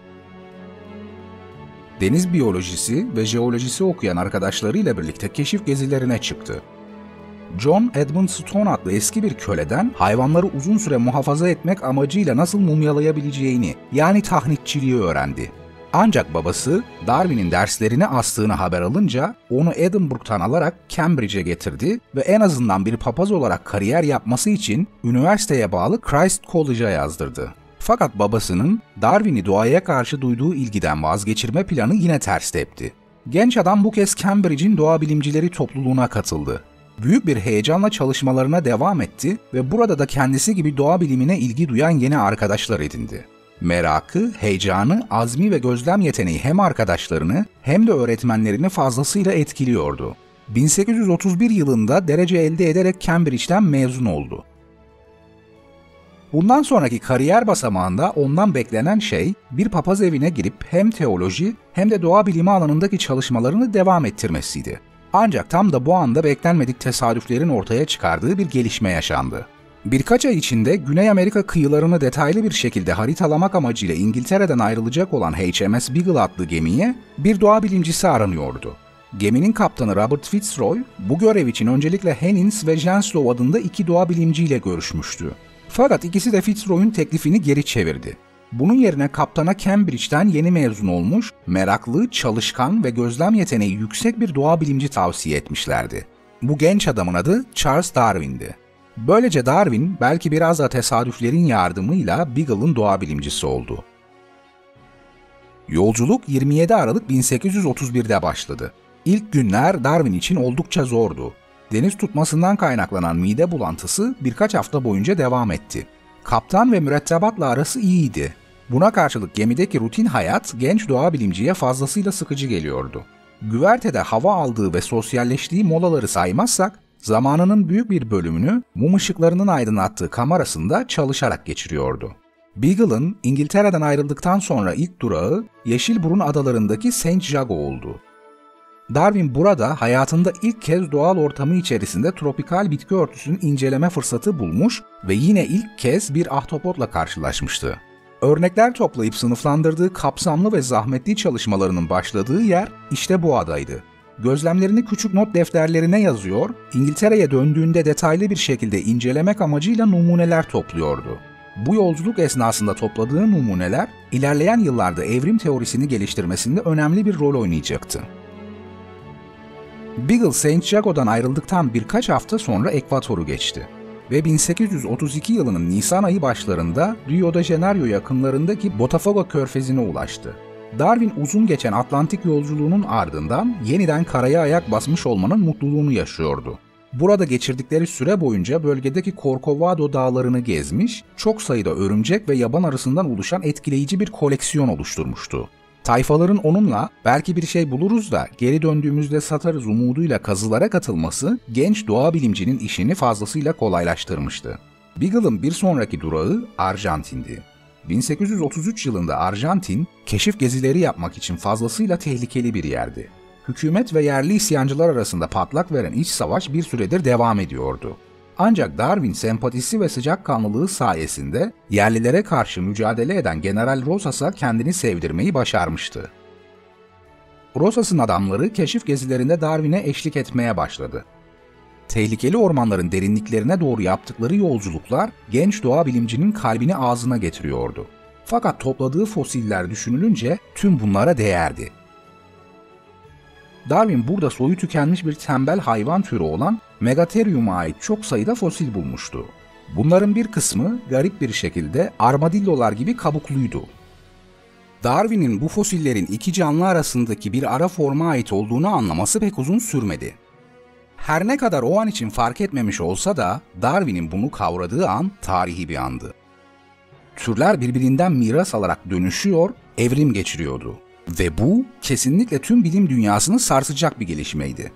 Deniz biyolojisi ve jeolojisi okuyan arkadaşlarıyla birlikte keşif gezilerine çıktı. John Edmund Stone adlı eski bir köleden hayvanları uzun süre muhafaza etmek amacıyla nasıl mumyalayabileceğini, yani tahnitçiliği öğrendi. Ancak babası Darwin'in derslerini astığını haber alınca onu Edinburgh'tan alarak Cambridge'e getirdi ve en azından bir papaz olarak kariyer yapması için üniversiteye bağlı Christ College'a yazdırdı. Fakat babasının Darwin'i doğaya karşı duyduğu ilgiden vazgeçirme planı yine ters tepti. Genç adam bu kez Cambridge'in doğa bilimcileri topluluğuna katıldı. Büyük bir heyecanla çalışmalarına devam etti ve burada da kendisi gibi doğa bilimine ilgi duyan yeni arkadaşlar edindi. Merakı, heyecanı, azmi ve gözlem yeteneği hem arkadaşlarını hem de öğretmenlerini fazlasıyla etkiliyordu. bin sekiz yüz otuz bir yılında derece elde ederek Cambridge'den mezun oldu. Bundan sonraki kariyer basamağında ondan beklenen şey, bir papaz evine girip hem teoloji hem de doğa bilimi alanındaki çalışmalarını devam ettirmesiydi. Ancak tam da bu anda beklenmedik tesadüflerin ortaya çıkardığı bir gelişme yaşandı. Birkaç ay içinde Güney Amerika kıyılarını detaylı bir şekilde haritalamak amacıyla İngiltere'den ayrılacak olan H M S Beagle adlı gemiye bir doğa bilimcisi aranıyordu. Geminin kaptanı Robert Fitzroy, bu görev için öncelikle Hennings ve Jenslow adında iki doğa bilimciyle görüşmüştü. Fakat ikisi de Fitzroy'un teklifini geri çevirdi. Bunun yerine kaptana Cambridge'den yeni mezun olmuş, meraklı, çalışkan ve gözlem yeteneği yüksek bir doğa bilimci tavsiye etmişlerdi. Bu genç adamın adı Charles Darwin'di. Böylece Darwin belki biraz da tesadüflerin yardımıyla Beagle'ın doğa bilimcisi oldu. Yolculuk yirmi yedi Aralık bin sekiz yüz otuz bir'de başladı. İlk günler Darwin için oldukça zordu. Deniz tutmasından kaynaklanan mide bulantısı birkaç hafta boyunca devam etti. Kaptan ve mürettebatla arası iyiydi. Buna karşılık gemideki rutin hayat genç doğa bilimciye fazlasıyla sıkıcı geliyordu. Güvertede hava aldığı ve sosyalleştiği molaları saymazsak, zamanının büyük bir bölümünü mum ışıklarının aydınlattığı kamerasında çalışarak geçiriyordu. Beagle'ın İngiltere'den ayrıldıktan sonra ilk durağı Yeşilburun adalarındaki Saint Jago oldu. Darwin burada hayatında ilk kez doğal ortamı içerisinde tropikal bitki örtüsünü inceleme fırsatı bulmuş ve yine ilk kez bir ahtapotla karşılaşmıştı. Örnekler toplayıp sınıflandırdığı kapsamlı ve zahmetli çalışmalarının başladığı yer işte bu adaydı. Gözlemlerini küçük not defterlerine yazıyor, İngiltere'ye döndüğünde detaylı bir şekilde incelemek amacıyla numuneler topluyordu. Bu yolculuk esnasında topladığı numuneler, ilerleyen yıllarda evrim teorisini geliştirmesinde önemli bir rol oynayacaktı. Beagle Saint Jago'dan ayrıldıktan birkaç hafta sonra ekvatoru geçti ve bin sekiz yüz otuz iki yılının Nisan ayı başlarında Rio de Janeiro yakınlarındaki Botafogo körfezine ulaştı. Darwin uzun geçen Atlantik yolculuğunun ardından yeniden karaya ayak basmış olmanın mutluluğunu yaşıyordu. Burada geçirdikleri süre boyunca bölgedeki Corcovado dağlarını gezmiş, çok sayıda örümcek ve yaban arısından oluşan etkileyici bir koleksiyon oluşturmuştu. Tayfaların onunla belki bir şey buluruz da geri döndüğümüzde satarız umuduyla kazılara katılması genç doğa bilimcinin işini fazlasıyla kolaylaştırmıştı. Beagle'ın bir sonraki durağı Arjantin'di. bin sekiz yüz otuz üç yılında Arjantin, keşif gezileri yapmak için fazlasıyla tehlikeli bir yerdi. Hükümet ve yerli isyancılar arasında patlak veren iç savaş bir süredir devam ediyordu. Ancak Darwin sempatisi ve sıcakkanlılığı sayesinde yerlilere karşı mücadele eden General Rosas'a kendini sevdirmeyi başarmıştı. Rosas'ın adamları keşif gezilerinde Darwin'e eşlik etmeye başladı. Tehlikeli ormanların derinliklerine doğru yaptıkları yolculuklar genç doğa bilimcinin kalbini ağzına getiriyordu. Fakat topladığı fosiller düşünülünce tüm bunlara değerdi. Darwin burada soyu tükenmiş bir tembel hayvan türü olan Megatherium'a ait çok sayıda fosil bulmuştu. Bunların bir kısmı garip bir şekilde armadillolar gibi kabukluydu. Darwin'in bu fosillerin iki canlı arasındaki bir ara forma ait olduğunu anlaması pek uzun sürmedi. Her ne kadar o an için fark etmemiş olsa da Darwin'in bunu kavradığı an tarihi bir andı. Türler birbirinden miras alarak dönüşüyor, evrim geçiriyordu. Ve bu kesinlikle tüm bilim dünyasını sarsacak bir gelişmeydi.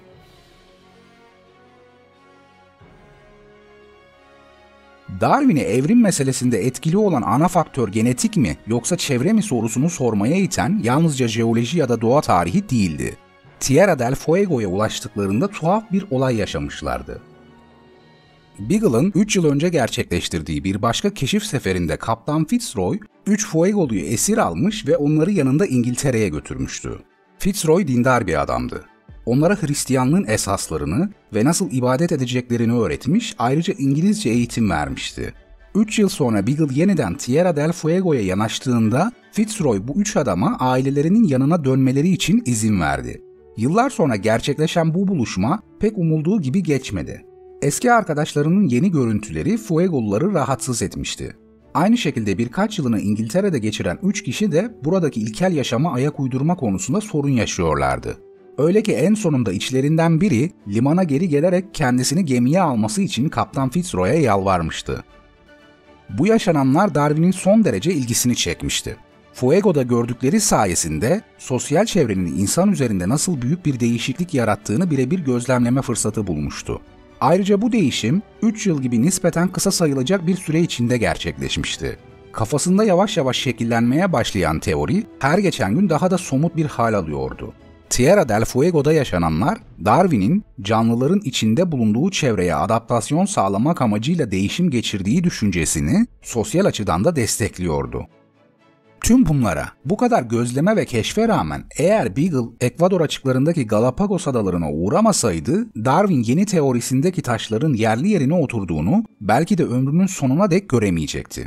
Darwin'i evrim meselesinde etkili olan ana faktör genetik mi yoksa çevre mi sorusunu sormaya iten yalnızca jeoloji ya da doğa tarihi değildi. Tierra del Fuego'ya ulaştıklarında tuhaf bir olay yaşamışlardı. Beagle'ın üç yıl önce gerçekleştirdiği bir başka keşif seferinde Kaptan Fitzroy, üç Fuegolu'yu esir almış ve onları yanında İngiltere'ye götürmüştü. Fitzroy dindar bir adamdı. Onlara Hristiyanlığın esaslarını ve nasıl ibadet edeceklerini öğretmiş, ayrıca İngilizce eğitim vermişti. üç yıl sonra Beagle yeniden Tierra del Fuego'ya yanaştığında Fitzroy bu üç adama ailelerinin yanına dönmeleri için izin verdi. Yıllar sonra gerçekleşen bu buluşma pek umulduğu gibi geçmedi. Eski arkadaşlarının yeni görüntüleri Fuegoluları rahatsız etmişti. Aynı şekilde birkaç yılını İngiltere'de geçiren üç kişi de buradaki ilkel yaşama ayak uydurma konusunda sorun yaşıyorlardı. Öyle ki en sonunda içlerinden biri limana geri gelerek kendisini gemiye alması için Kaptan Fitzroy'a yalvarmıştı. Bu yaşananlar Darwin'in son derece ilgisini çekmişti. Fuego'da gördükleri sayesinde sosyal çevrenin insan üzerinde nasıl büyük bir değişiklik yarattığını birebir gözlemleme fırsatı bulmuştu. Ayrıca bu değişim üç yıl gibi nispeten kısa sayılacak bir süre içinde gerçekleşmişti. Kafasında yavaş yavaş şekillenmeye başlayan teori her geçen gün daha da somut bir hal alıyordu. Tierra del Fuego'da yaşananlar, Darwin'in canlıların içinde bulunduğu çevreye adaptasyon sağlamak amacıyla değişim geçirdiği düşüncesini sosyal açıdan da destekliyordu. Tüm bunlara, bu kadar gözleme ve keşfe rağmen eğer Beagle Ekvador açıklarındaki Galapagos adalarına uğramasaydı, Darwin yeni teorisindeki taşların yerli yerine oturduğunu belki de ömrünün sonuna dek göremeyecekti.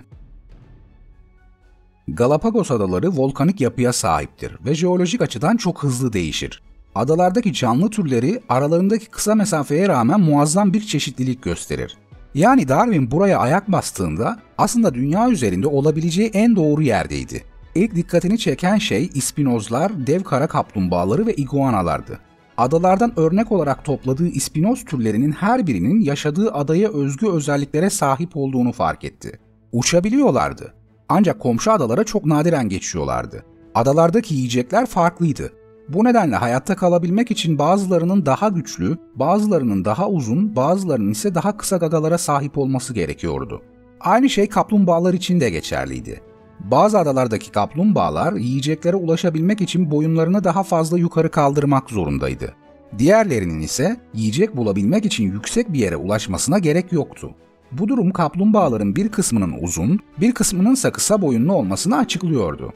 Galapagos adaları volkanik yapıya sahiptir ve jeolojik açıdan çok hızlı değişir. Adalardaki canlı türleri aralarındaki kısa mesafeye rağmen muazzam bir çeşitlilik gösterir. Yani Darwin buraya ayak bastığında aslında dünya üzerinde olabileceği en doğru yerdeydi. İlk dikkatini çeken şey ispinozlar, dev kara kaplumbağaları ve iguanalardı. Adalardan örnek olarak topladığı ispinoz türlerinin her birinin yaşadığı adaya özgü özelliklere sahip olduğunu fark etti. Uçabiliyorlardı. Ancak komşu adalara çok nadiren geçiyorlardı. Adalardaki yiyecekler farklıydı. Bu nedenle hayatta kalabilmek için bazılarının daha güçlü, bazılarının daha uzun, bazılarının ise daha kısa gagalara sahip olması gerekiyordu. Aynı şey kaplumbağalar için de geçerliydi. Bazı adalardaki kaplumbağalar yiyeceklere ulaşabilmek için boyunlarını daha fazla yukarı kaldırmak zorundaydı. Diğerlerinin ise yiyecek bulabilmek için yüksek bir yere ulaşmasına gerek yoktu. Bu durum kaplumbağaların bir kısmının uzun, bir kısmının ise kısa boyunlu olmasını açıklıyordu.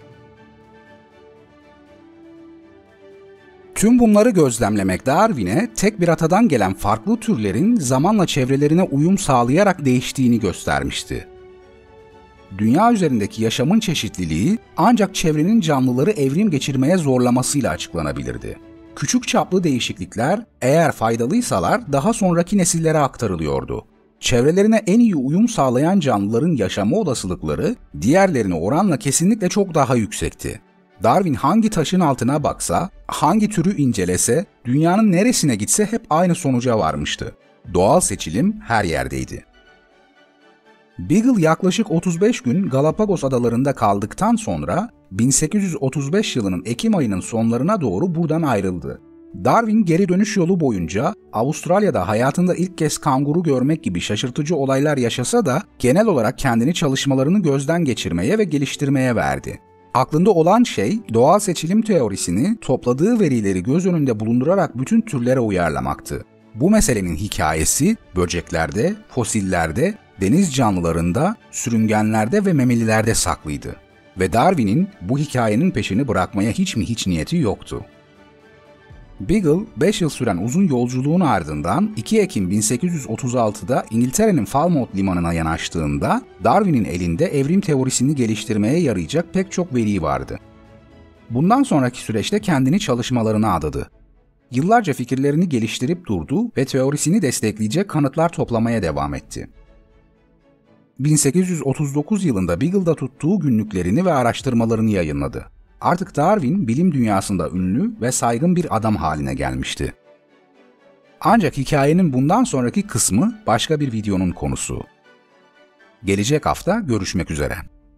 Tüm bunları gözlemlemek Darwin'e tek bir atadan gelen farklı türlerin zamanla çevrelerine uyum sağlayarak değiştiğini göstermişti. Dünya üzerindeki yaşamın çeşitliliği ancak çevrenin canlıları evrim geçirmeye zorlamasıyla açıklanabilirdi. Küçük çaplı değişiklikler eğer faydalıysalar daha sonraki nesillere aktarılıyordu. Çevrelerine en iyi uyum sağlayan canlıların yaşama olasılıkları diğerlerine oranla kesinlikle çok daha yüksekti. Darwin hangi taşın altına baksa, hangi türü incelese, dünyanın neresine gitse hep aynı sonuca varmıştı. Doğal seçilim her yerdeydi. Beagle yaklaşık otuz beş gün Galapagos adalarında kaldıktan sonra bin sekiz yüz otuz beş yılının Ekim ayının sonlarına doğru buradan ayrıldı. Darwin geri dönüş yolu boyunca Avustralya'da hayatında ilk kez kanguru görmek gibi şaşırtıcı olaylar yaşasa da genel olarak kendini çalışmalarını gözden geçirmeye ve geliştirmeye verdi. Aklında olan şey doğal seçilim teorisini topladığı verileri göz önünde bulundurarak bütün türlere uyarlamaktı. Bu meselenin hikayesi böceklerde, fosillerde, deniz canlılarında, sürüngenlerde ve memelilerde saklıydı. Ve Darwin'in bu hikayenin peşini bırakmaya hiç mi hiç niyeti yoktu. Beagle, beş yıl süren uzun yolculuğun ardından iki Ekim bin sekiz yüz otuz altıda İngiltere'nin Falmouth limanına yanaştığında Darwin'in elinde evrim teorisini geliştirmeye yarayacak pek çok veri vardı. Bundan sonraki süreçte kendini çalışmalarına adadı. Yıllarca fikirlerini geliştirip durdu ve teorisini destekleyecek kanıtlar toplamaya devam etti. bin sekiz yüz otuz dokuz yılında Beagle'da tuttuğu günlüklerini ve araştırmalarını yayınladı. Artık Darwin bilim dünyasında ünlü ve saygın bir adam haline gelmişti. Ancak hikayenin bundan sonraki kısmı başka bir videonun konusu. Gelecek hafta görüşmek üzere.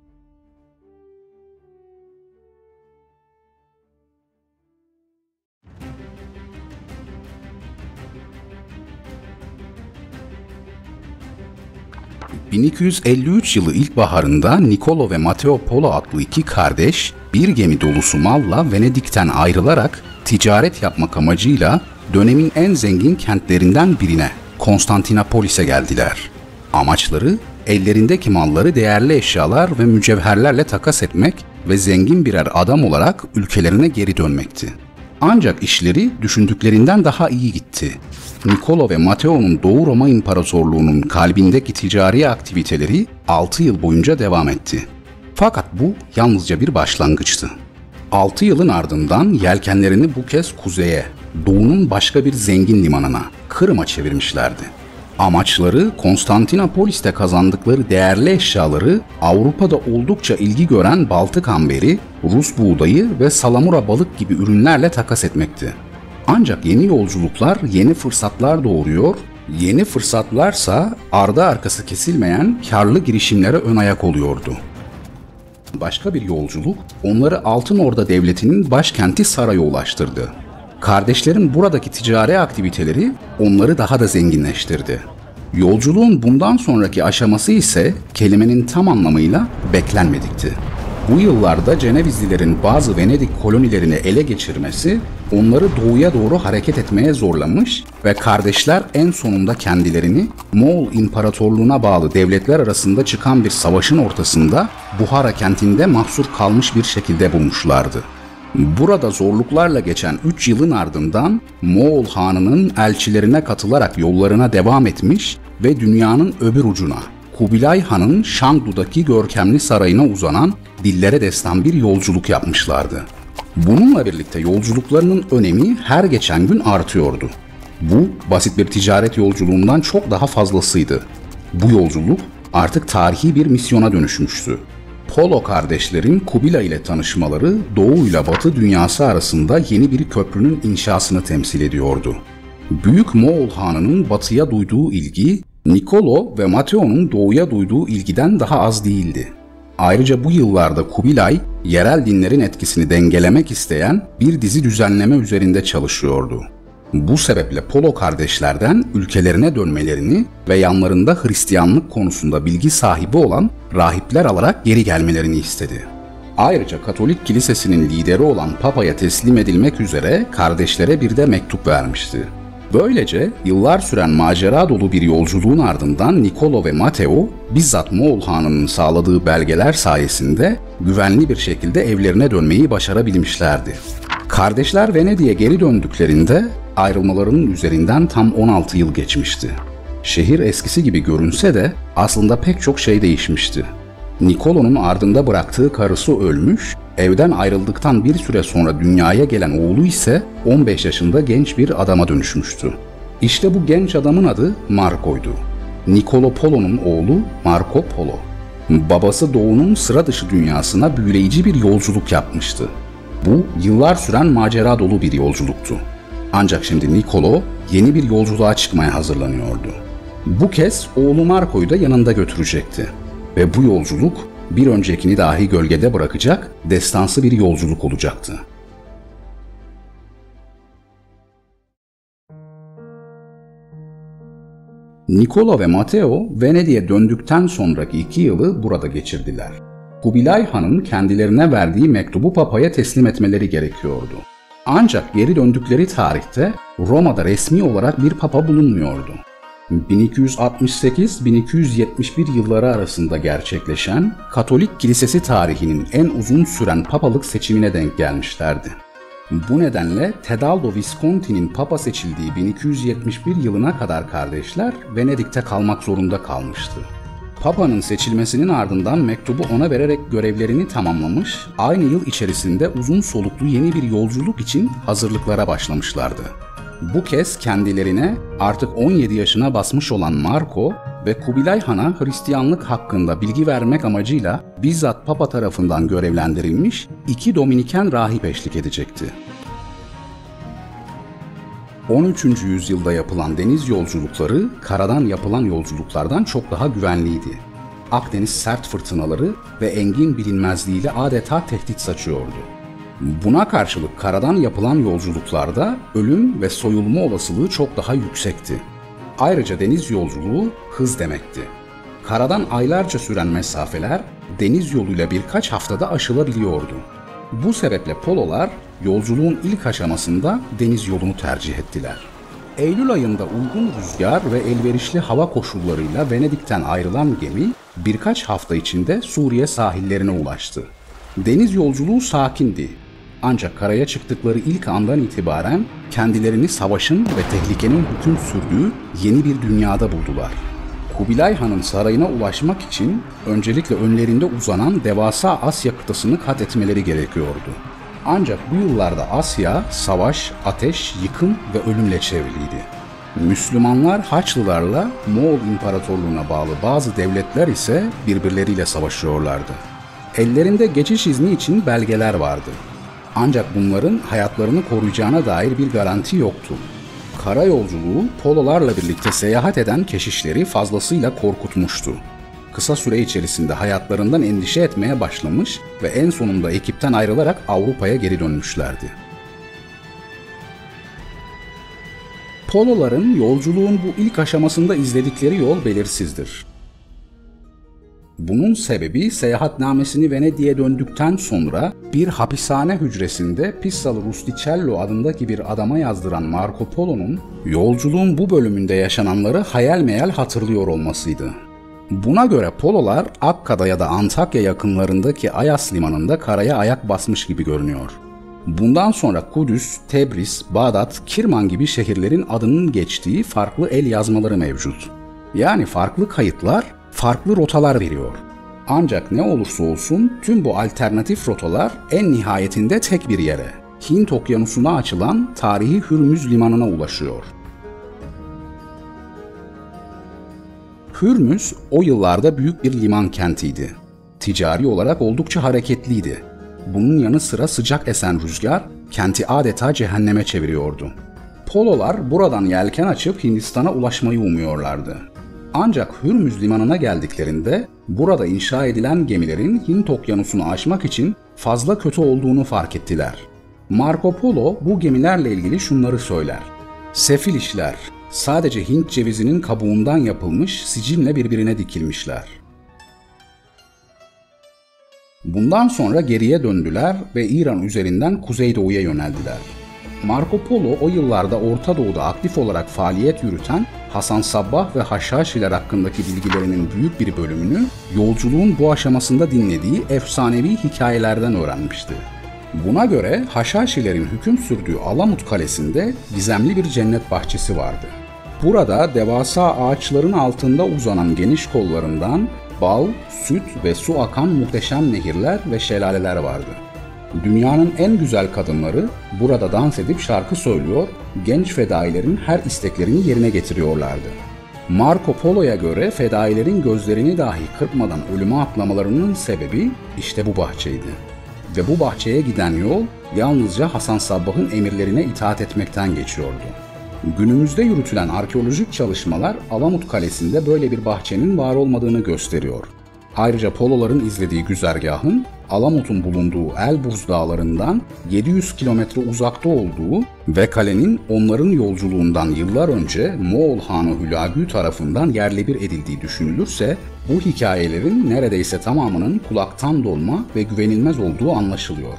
bin iki yüz elli üç yılı ilkbaharında Niccolo ve Matteo Polo adlı iki kardeş bir gemi dolusu malla Venedik'ten ayrılarak ticaret yapmak amacıyla dönemin en zengin kentlerinden birine, Konstantinopolis'e geldiler. Amaçları ellerindeki malları değerli eşyalar ve mücevherlerle takas etmek ve zengin birer adam olarak ülkelerine geri dönmekti. Ancak işleri düşündüklerinden daha iyi gitti. Niccolo ve Matteo'nun Doğu Roma İmparatorluğu'nun kalbindeki ticari aktiviteleri altı yıl boyunca devam etti. Fakat bu yalnızca bir başlangıçtı. altı yılın ardından yelkenlerini bu kez kuzeye, Doğu'nun başka bir zengin limanına, Kırım'a çevirmişlerdi. Amaçları Konstantinopolis'te kazandıkları değerli eşyaları Avrupa'da oldukça ilgi gören Baltık amberi, Rus buğdayı ve salamura balık gibi ürünlerle takas etmekti. Ancak yeni yolculuklar yeni fırsatlar doğuruyor, yeni fırsatlarsa ardı arkası kesilmeyen karlı girişimlere ön ayak oluyordu. Başka bir yolculuk onları Altın Orda Devleti'nin başkenti Saray'a ulaştırdı. Kardeşlerin buradaki ticari aktiviteleri onları daha da zenginleştirdi. Yolculuğun bundan sonraki aşaması ise kelimenin tam anlamıyla beklenmedikti. Bu yıllarda Cenevizlilerin bazı Venedik kolonilerini ele geçirmesi onları doğuya doğru hareket etmeye zorlamış ve kardeşler en sonunda kendilerini Moğol İmparatorluğu'na bağlı devletler arasında çıkan bir savaşın ortasında Buhara kentinde mahsur kalmış bir şekilde bulmuşlardı. Burada zorluklarla geçen üç yılın ardından Moğol Hanı'nın elçilerine katılarak yollarına devam etmiş ve dünyanın öbür ucuna, Kubilay Han'ın Şangdu'daki görkemli sarayına uzanan dillere destan bir yolculuk yapmışlardı. Bununla birlikte yolculuklarının önemi her geçen gün artıyordu. Bu basit bir ticaret yolculuğundan çok daha fazlasıydı. Bu yolculuk artık tarihi bir misyona dönüşmüştü. Polo kardeşlerin Kubilay ile tanışmaları Doğu ile Batı dünyası arasında yeni bir köprünün inşasını temsil ediyordu. Büyük Moğol Hanı'nın batıya duyduğu ilgi, Nikolo ve Mateo'nun doğuya duyduğu ilgiden daha az değildi. Ayrıca bu yıllarda Kubilay, yerel dinlerin etkisini dengelemek isteyen bir dizi düzenleme üzerinde çalışıyordu. Bu sebeple Polo kardeşlerden ülkelerine dönmelerini ve yanlarında Hristiyanlık konusunda bilgi sahibi olan rahipler alarak geri gelmelerini istedi. Ayrıca Katolik Kilisesi'nin lideri olan Papa'ya teslim edilmek üzere kardeşlere bir de mektup vermişti. Böylece yıllar süren macera dolu bir yolculuğun ardından Nikolo ve Mateo bizzat Moğol Hanı'nın sağladığı belgeler sayesinde güvenli bir şekilde evlerine dönmeyi başarabilmişlerdi. Kardeşler Venedik'e geri döndüklerinde ayrılmalarının üzerinden tam on altı yıl geçmişti. Şehir eskisi gibi görünse de aslında pek çok şey değişmişti. Nikolo'nun ardında bıraktığı karısı ölmüş, evden ayrıldıktan bir süre sonra dünyaya gelen oğlu ise on beş yaşında genç bir adama dönüşmüştü. İşte bu genç adamın adı Marco'ydu. Niccolò Polo'nun oğlu Marco Polo. Babası Doğu'nun sıra dışı dünyasına büyüleyici bir yolculuk yapmıştı. Bu yıllar süren macera dolu bir yolculuktu. Ancak şimdi Niccolò yeni bir yolculuğa çıkmaya hazırlanıyordu. Bu kez oğlu Marco'yu da yanında götürecekti. Ve bu yolculuk bir öncekini dahi gölgede bırakacak destansı bir yolculuk olacaktı. Niccolò ve Matteo Venedik'e döndükten sonraki iki yılı burada geçirdiler. Kubilay Han'ın kendilerine verdiği mektubu Papa'ya teslim etmeleri gerekiyordu. Ancak geri döndükleri tarihte Roma'da resmi olarak bir Papa bulunmuyordu. bin iki yüz altmış sekiz bin iki yüz yetmiş bir yılları arasında gerçekleşen Katolik Kilisesi tarihinin en uzun süren papalık seçimine denk gelmişlerdi. Bu nedenle Tedaldo Visconti'nin papa seçildiği bin iki yüz yetmiş bir yılına kadar kardeşler Venedik'te kalmak zorunda kalmıştı. Papa'nın seçilmesinin ardından mektubu ona vererek görevlerini tamamlamış, aynı yıl içerisinde uzun soluklu yeni bir yolculuk için hazırlıklara başlamışlardı. Bu kez kendilerine artık on yedi yaşına basmış olan Marco ve Kubilay Han'a Hristiyanlık hakkında bilgi vermek amacıyla bizzat Papa tarafından görevlendirilmiş iki Dominiken rahip eşlik edecekti. on üçüncü yüzyılda yapılan deniz yolculukları karadan yapılan yolculuklardan çok daha güvenliydi. Akdeniz sert fırtınaları ve engin bilinmezliğiyle adeta tehdit saçıyordu. Buna karşılık karadan yapılan yolculuklarda ölüm ve soyulma olasılığı çok daha yüksekti. Ayrıca deniz yolculuğu hız demekti. Karadan aylarca süren mesafeler deniz yoluyla birkaç haftada aşılabiliyordu. Bu sebeple Pololar yolculuğun ilk aşamasında deniz yolunu tercih ettiler. Eylül ayında uygun rüzgar ve elverişli hava koşullarıyla Venedik'ten ayrılan gemi birkaç hafta içinde Suriye sahillerine ulaştı. Deniz yolculuğu sakindi. Ancak karaya çıktıkları ilk andan itibaren kendilerini savaşın ve tehlikenin hüküm sürdüğü yeni bir dünyada buldular. Kubilay Han'ın sarayına ulaşmak için öncelikle önlerinde uzanan devasa Asya kıtasını kat etmeleri gerekiyordu. Ancak bu yıllarda Asya, savaş, ateş, yıkım ve ölümle çevriliydi. Müslümanlar Haçlılarla Moğol İmparatorluğu'na bağlı bazı devletler ise birbirleriyle savaşıyorlardı. Ellerinde geçiş izni için belgeler vardı. Ancak bunların hayatlarını koruyacağına dair bir garanti yoktu. Kara yolculuğu Pololarla birlikte seyahat eden keşişleri fazlasıyla korkutmuştu. Kısa süre içerisinde hayatlarından endişe etmeye başlamış ve en sonunda ekipten ayrılarak Avrupa'ya geri dönmüşlerdi. Poloların yolculuğun bu ilk aşamasında izledikleri yol belirsizdir. Bunun sebebi seyahatnamesini Venedik'e döndükten sonra bir hapishane hücresinde Pissalı Rusticello adındaki bir adama yazdıran Marco Polo'nun yolculuğun bu bölümünde yaşananları hayal meyal hatırlıyor olmasıydı. Buna göre Pololar Akka'da ya da Antakya yakınlarındaki Ayas limanında karaya ayak basmış gibi görünüyor. Bundan sonra Kudüs, Tebriz, Bağdat, Kirman gibi şehirlerin adının geçtiği farklı el yazmaları mevcut. Yani farklı kayıtlar, farklı rotalar veriyor. Ancak ne olursa olsun tüm bu alternatif rotalar en nihayetinde tek bir yere, Hint Okyanusu'na açılan tarihi Hürmüz limanına ulaşıyor. Hürmüz o yıllarda büyük bir liman kentiydi. Ticari olarak oldukça hareketliydi. Bunun yanı sıra sıcak esen rüzgar kenti adeta cehenneme çeviriyordu. Pololar buradan yelken açıp Hindistan'a ulaşmayı umuyorlardı. Ancak Hürmüz limanına geldiklerinde burada inşa edilen gemilerin Hint Okyanusu'nu aşmak için fazla kötü olduğunu fark ettiler. Marco Polo bu gemilerle ilgili şunları söyler. Sefil işler, sadece Hint cevizinin kabuğundan yapılmış sicimle birbirine dikilmişler. Bundan sonra geriye döndüler ve İran üzerinden Kuzeydoğu'ya yöneldiler. Marco Polo o yıllarda Orta Doğu'da aktif olarak faaliyet yürüten Hasan Sabbah ve Haşhaşiler hakkındaki bilgilerinin büyük bir bölümünü yolculuğun bu aşamasında dinlediği efsanevi hikayelerden öğrenmişti. Buna göre Haşhaşilerin hüküm sürdüğü Alamut Kalesi'nde gizemli bir cennet bahçesi vardı. Burada devasa ağaçların altında uzanan geniş kollarından bal, süt ve su akan muhteşem nehirler ve şelaleler vardı. Dünyanın en güzel kadınları burada dans edip şarkı söylüyor, genç fedailerin her isteklerini yerine getiriyorlardı. Marco Polo'ya göre fedailerin gözlerini dahi kırpmadan ölüme atlamalarının sebebi işte bu bahçeydi. Ve bu bahçeye giden yol yalnızca Hasan Sabbah'ın emirlerine itaat etmekten geçiyordu. Günümüzde yürütülen arkeolojik çalışmalar Alamut Kalesi'nde böyle bir bahçenin var olmadığını gösteriyor. Ayrıca Poloların izlediği güzergahın Alamut'un bulunduğu Elburz dağlarından yedi yüz kilometre uzakta olduğu ve kalenin onların yolculuğundan yıllar önce Moğol Hanı Hülagü tarafından yerle bir edildiği düşünülürse bu hikayelerin neredeyse tamamının kulaktan dolma ve güvenilmez olduğu anlaşılıyor.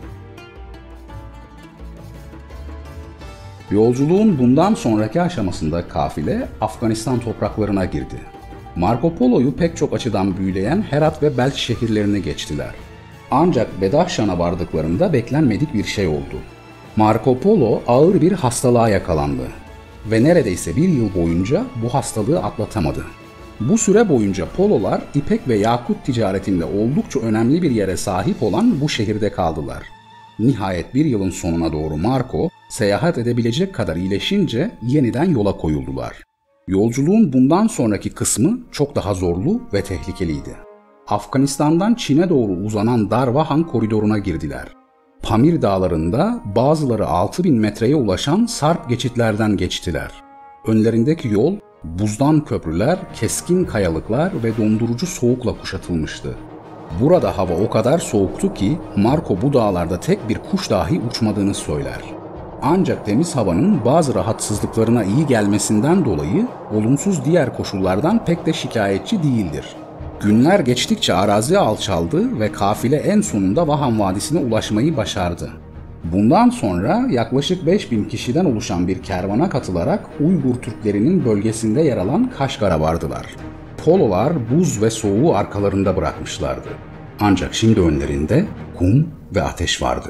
Yolculuğun bundan sonraki aşamasında kafile Afganistan topraklarına girdi. Marco Polo'yu pek çok açıdan büyüleyen Herat ve Belç şehirlerine geçtiler. Ancak Bedahşan'a vardıklarında beklenmedik bir şey oldu. Marco Polo ağır bir hastalığa yakalandı ve neredeyse bir yıl boyunca bu hastalığı atlatamadı. Bu süre boyunca Pololar ipek ve yakut ticaretinde oldukça önemli bir yere sahip olan bu şehirde kaldılar. Nihayet bir yılın sonuna doğru Marco seyahat edebilecek kadar iyileşince yeniden yola koyuldular. Yolculuğun bundan sonraki kısmı çok daha zorlu ve tehlikeliydi. Afganistan'dan Çin'e doğru uzanan Darvahan koridoruna girdiler. Pamir dağlarında bazıları altı bin metreye ulaşan sarp geçitlerden geçtiler. Önlerindeki yol buzdan köprüler, keskin kayalıklar ve dondurucu soğukla kuşatılmıştı. Burada hava o kadar soğuktu ki Marco bu dağlarda tek bir kuş dahi uçmadığını söyler. Ancak temiz havanın bazı rahatsızlıklarına iyi gelmesinden dolayı olumsuz diğer koşullardan pek de şikayetçi değildir. Günler geçtikçe arazi alçaldı ve kafile en sonunda Vahan Vadisi'ne ulaşmayı başardı. Bundan sonra yaklaşık beş bin kişiden oluşan bir kervana katılarak Uygur Türklerinin bölgesinde yer alan Kaşgar'a vardılar. Pololar buz ve soğuğu arkalarında bırakmışlardı. Ancak şimdi önlerinde kum ve ateş vardı.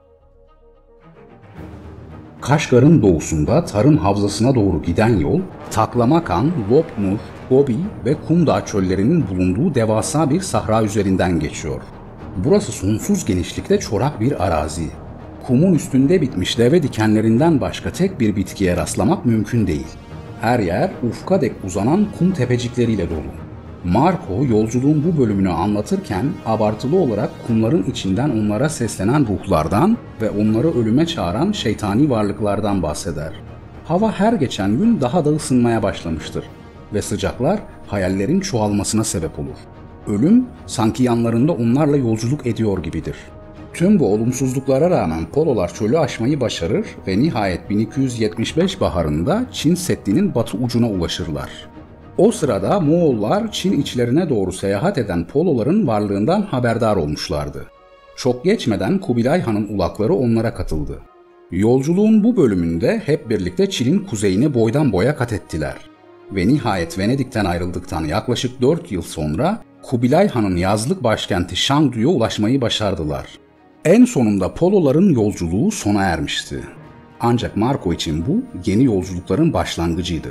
Kaşgar'ın doğusunda tarım havzasına doğru giden yol, Taklamakan, Lopnur, Gobi ve Kumdağ çöllerinin bulunduğu devasa bir sahra üzerinden geçiyor. Burası sonsuz genişlikte çorak bir arazi. Kumun üstünde bitmiş deve dikenlerinden başka tek bir bitkiye rastlamak mümkün değil. Her yer ufka dek uzanan kum tepecikleriyle dolu. Marco yolculuğun bu bölümünü anlatırken abartılı olarak kumların içinden onlara seslenen ruhlardan ve onları ölüme çağıran şeytani varlıklardan bahseder. Hava her geçen gün daha da ısınmaya başlamıştır ve sıcaklar hayallerin çoğalmasına sebep olur. Ölüm sanki yanlarında onlarla yolculuk ediyor gibidir. Tüm bu olumsuzluklara rağmen Pololar çölü aşmayı başarır ve nihayet bin iki yüz yetmiş beş baharında Çin Seddi'nin batı ucuna ulaşırlar. O sırada Moğollar Çin içlerine doğru seyahat eden Poloların varlığından haberdar olmuşlardı. Çok geçmeden Kubilay Han'ın ulakları onlara katıldı. Yolculuğun bu bölümünde hep birlikte Çin'in kuzeyini boydan boya kat ettiler. Ve nihayet Venedik'ten ayrıldıktan yaklaşık dört yıl sonra Kubilay Han'ın yazlık başkenti Şangdu'ya ulaşmayı başardılar. En sonunda Poloların yolculuğu sona ermişti. Ancak Marco için bu yeni yolculukların başlangıcıydı.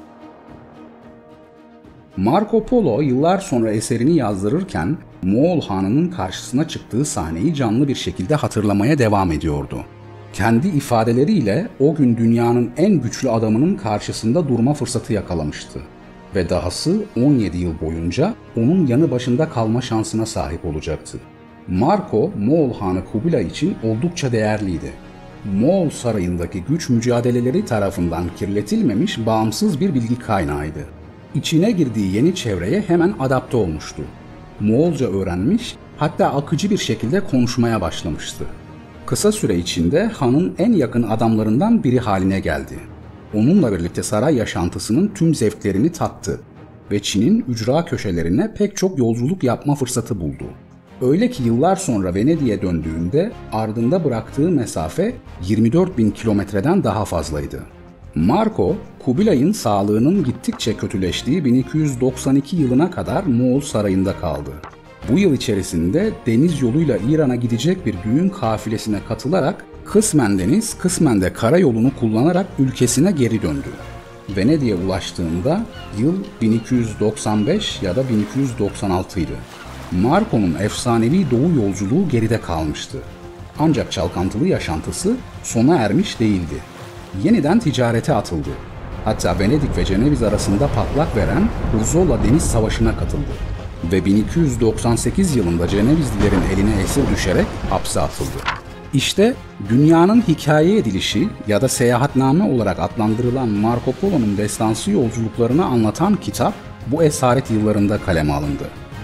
Marco Polo yıllar sonra eserini yazdırırken Moğol Hanı'nın karşısına çıktığı sahneyi canlı bir şekilde hatırlamaya devam ediyordu. Kendi ifadeleriyle o gün dünyanın en güçlü adamının karşısında durma fırsatı yakalamıştı. Ve dahası on yedi yıl boyunca onun yanı başında kalma şansına sahip olacaktı. Marco, Moğol Hanı Kubilay için oldukça değerliydi. Moğol sarayındaki güç mücadeleleri tarafından kirletilmemiş bağımsız bir bilgi kaynağıydı. İçine girdiği yeni çevreye hemen adapte olmuştu. Moğolca öğrenmiş, hatta akıcı bir şekilde konuşmaya başlamıştı. Kısa süre içinde hanın en yakın adamlarından biri haline geldi. Onunla birlikte saray yaşantısının tüm zevklerini tattı ve Çin'in ücra köşelerine pek çok yolculuk yapma fırsatı buldu. Öyle ki yıllar sonra Venedik'e döndüğünde ardında bıraktığı mesafe yirmi dört bin kilometreden daha fazlaydı. Marco, Kubilay'ın sağlığının gittikçe kötüleştiği bin iki yüz doksan iki yılına kadar Moğol sarayında kaldı. Bu yıl içerisinde deniz yoluyla İran'a gidecek bir düğün kafilesine katılarak kısmen deniz, kısmen de karayolunu kullanarak ülkesine geri döndü. Venedik'e ulaştığında yıl bin iki yüz doksan beş ya da bin iki yüz doksan altı idi. Marco'nun efsanevi doğu yolculuğu geride kalmıştı. Ancak çalkantılı yaşantısı sona ermiş değildi. Yeniden ticarete atıldı. Hatta Venedik ve Ceneviz arasında patlak veren Hurzola Deniz Savaşı'na katıldı. Ve bin iki yüz doksan sekiz yılında Cenevizlilerin eline esir düşerek hapse atıldı. İşte dünyanın hikaye edilişi ya da seyahatname olarak adlandırılan Marco Polo'nun destansı yolculuklarını anlatan kitap bu esaret yıllarında kaleme alındı.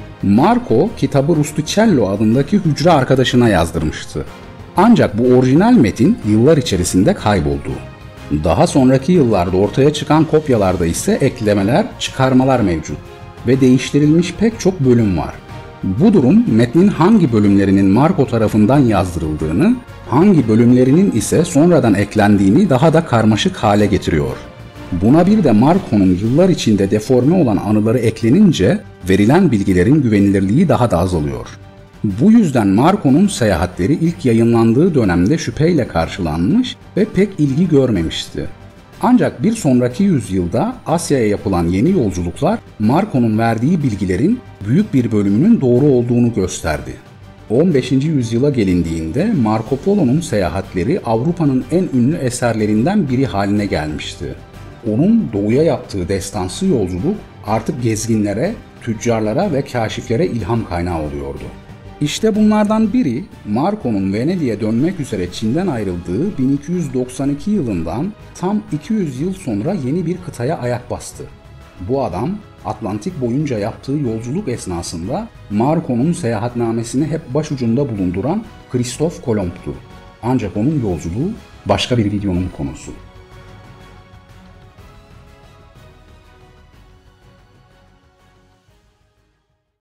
Marco, kitabı Rusticello adındaki hücre arkadaşına yazdırmıştı. Ancak bu orijinal metin yıllar içerisinde kayboldu. Daha sonraki yıllarda ortaya çıkan kopyalarda ise eklemeler, çıkarmalar mevcut ve değiştirilmiş pek çok bölüm var. Bu durum metnin hangi bölümlerinin Marco tarafından yazdırıldığını, hangi bölümlerinin ise sonradan eklendiğini daha da karmaşık hale getiriyor. Buna bir de Marco'nun yıllar içinde deforme olan anıları eklenince verilen bilgilerin güvenilirliği daha da azalıyor. Bu yüzden Marco'nun seyahatleri ilk yayınlandığı dönemde şüpheyle karşılanmış ve pek ilgi görmemişti. Ancak bir sonraki yüzyılda Asya'ya yapılan yeni yolculuklar Marco'nun verdiği bilgilerin büyük bir bölümünün doğru olduğunu gösterdi. on beşinci yüzyıla gelindiğinde Marco Polo'nun seyahatleri Avrupa'nın en ünlü eserlerinden biri haline gelmişti. Onun doğuya yaptığı destansı yolculuk artık gezginlere, tüccarlara ve kaşiflere ilham kaynağı oluyordu. İşte bunlardan biri Marco'nun Venedik'e dönmek üzere Çin'den ayrıldığı bin iki yüz doksan iki yılından tam iki yüz yıl sonra yeni bir kıtaya ayak bastı. Bu adam Atlantik boyunca yaptığı yolculuk esnasında Marco'nun seyahatnamesini hep başucunda bulunduran Kristof Kolomb'tu. Ancak onun yolculuğu başka bir videonun konusu.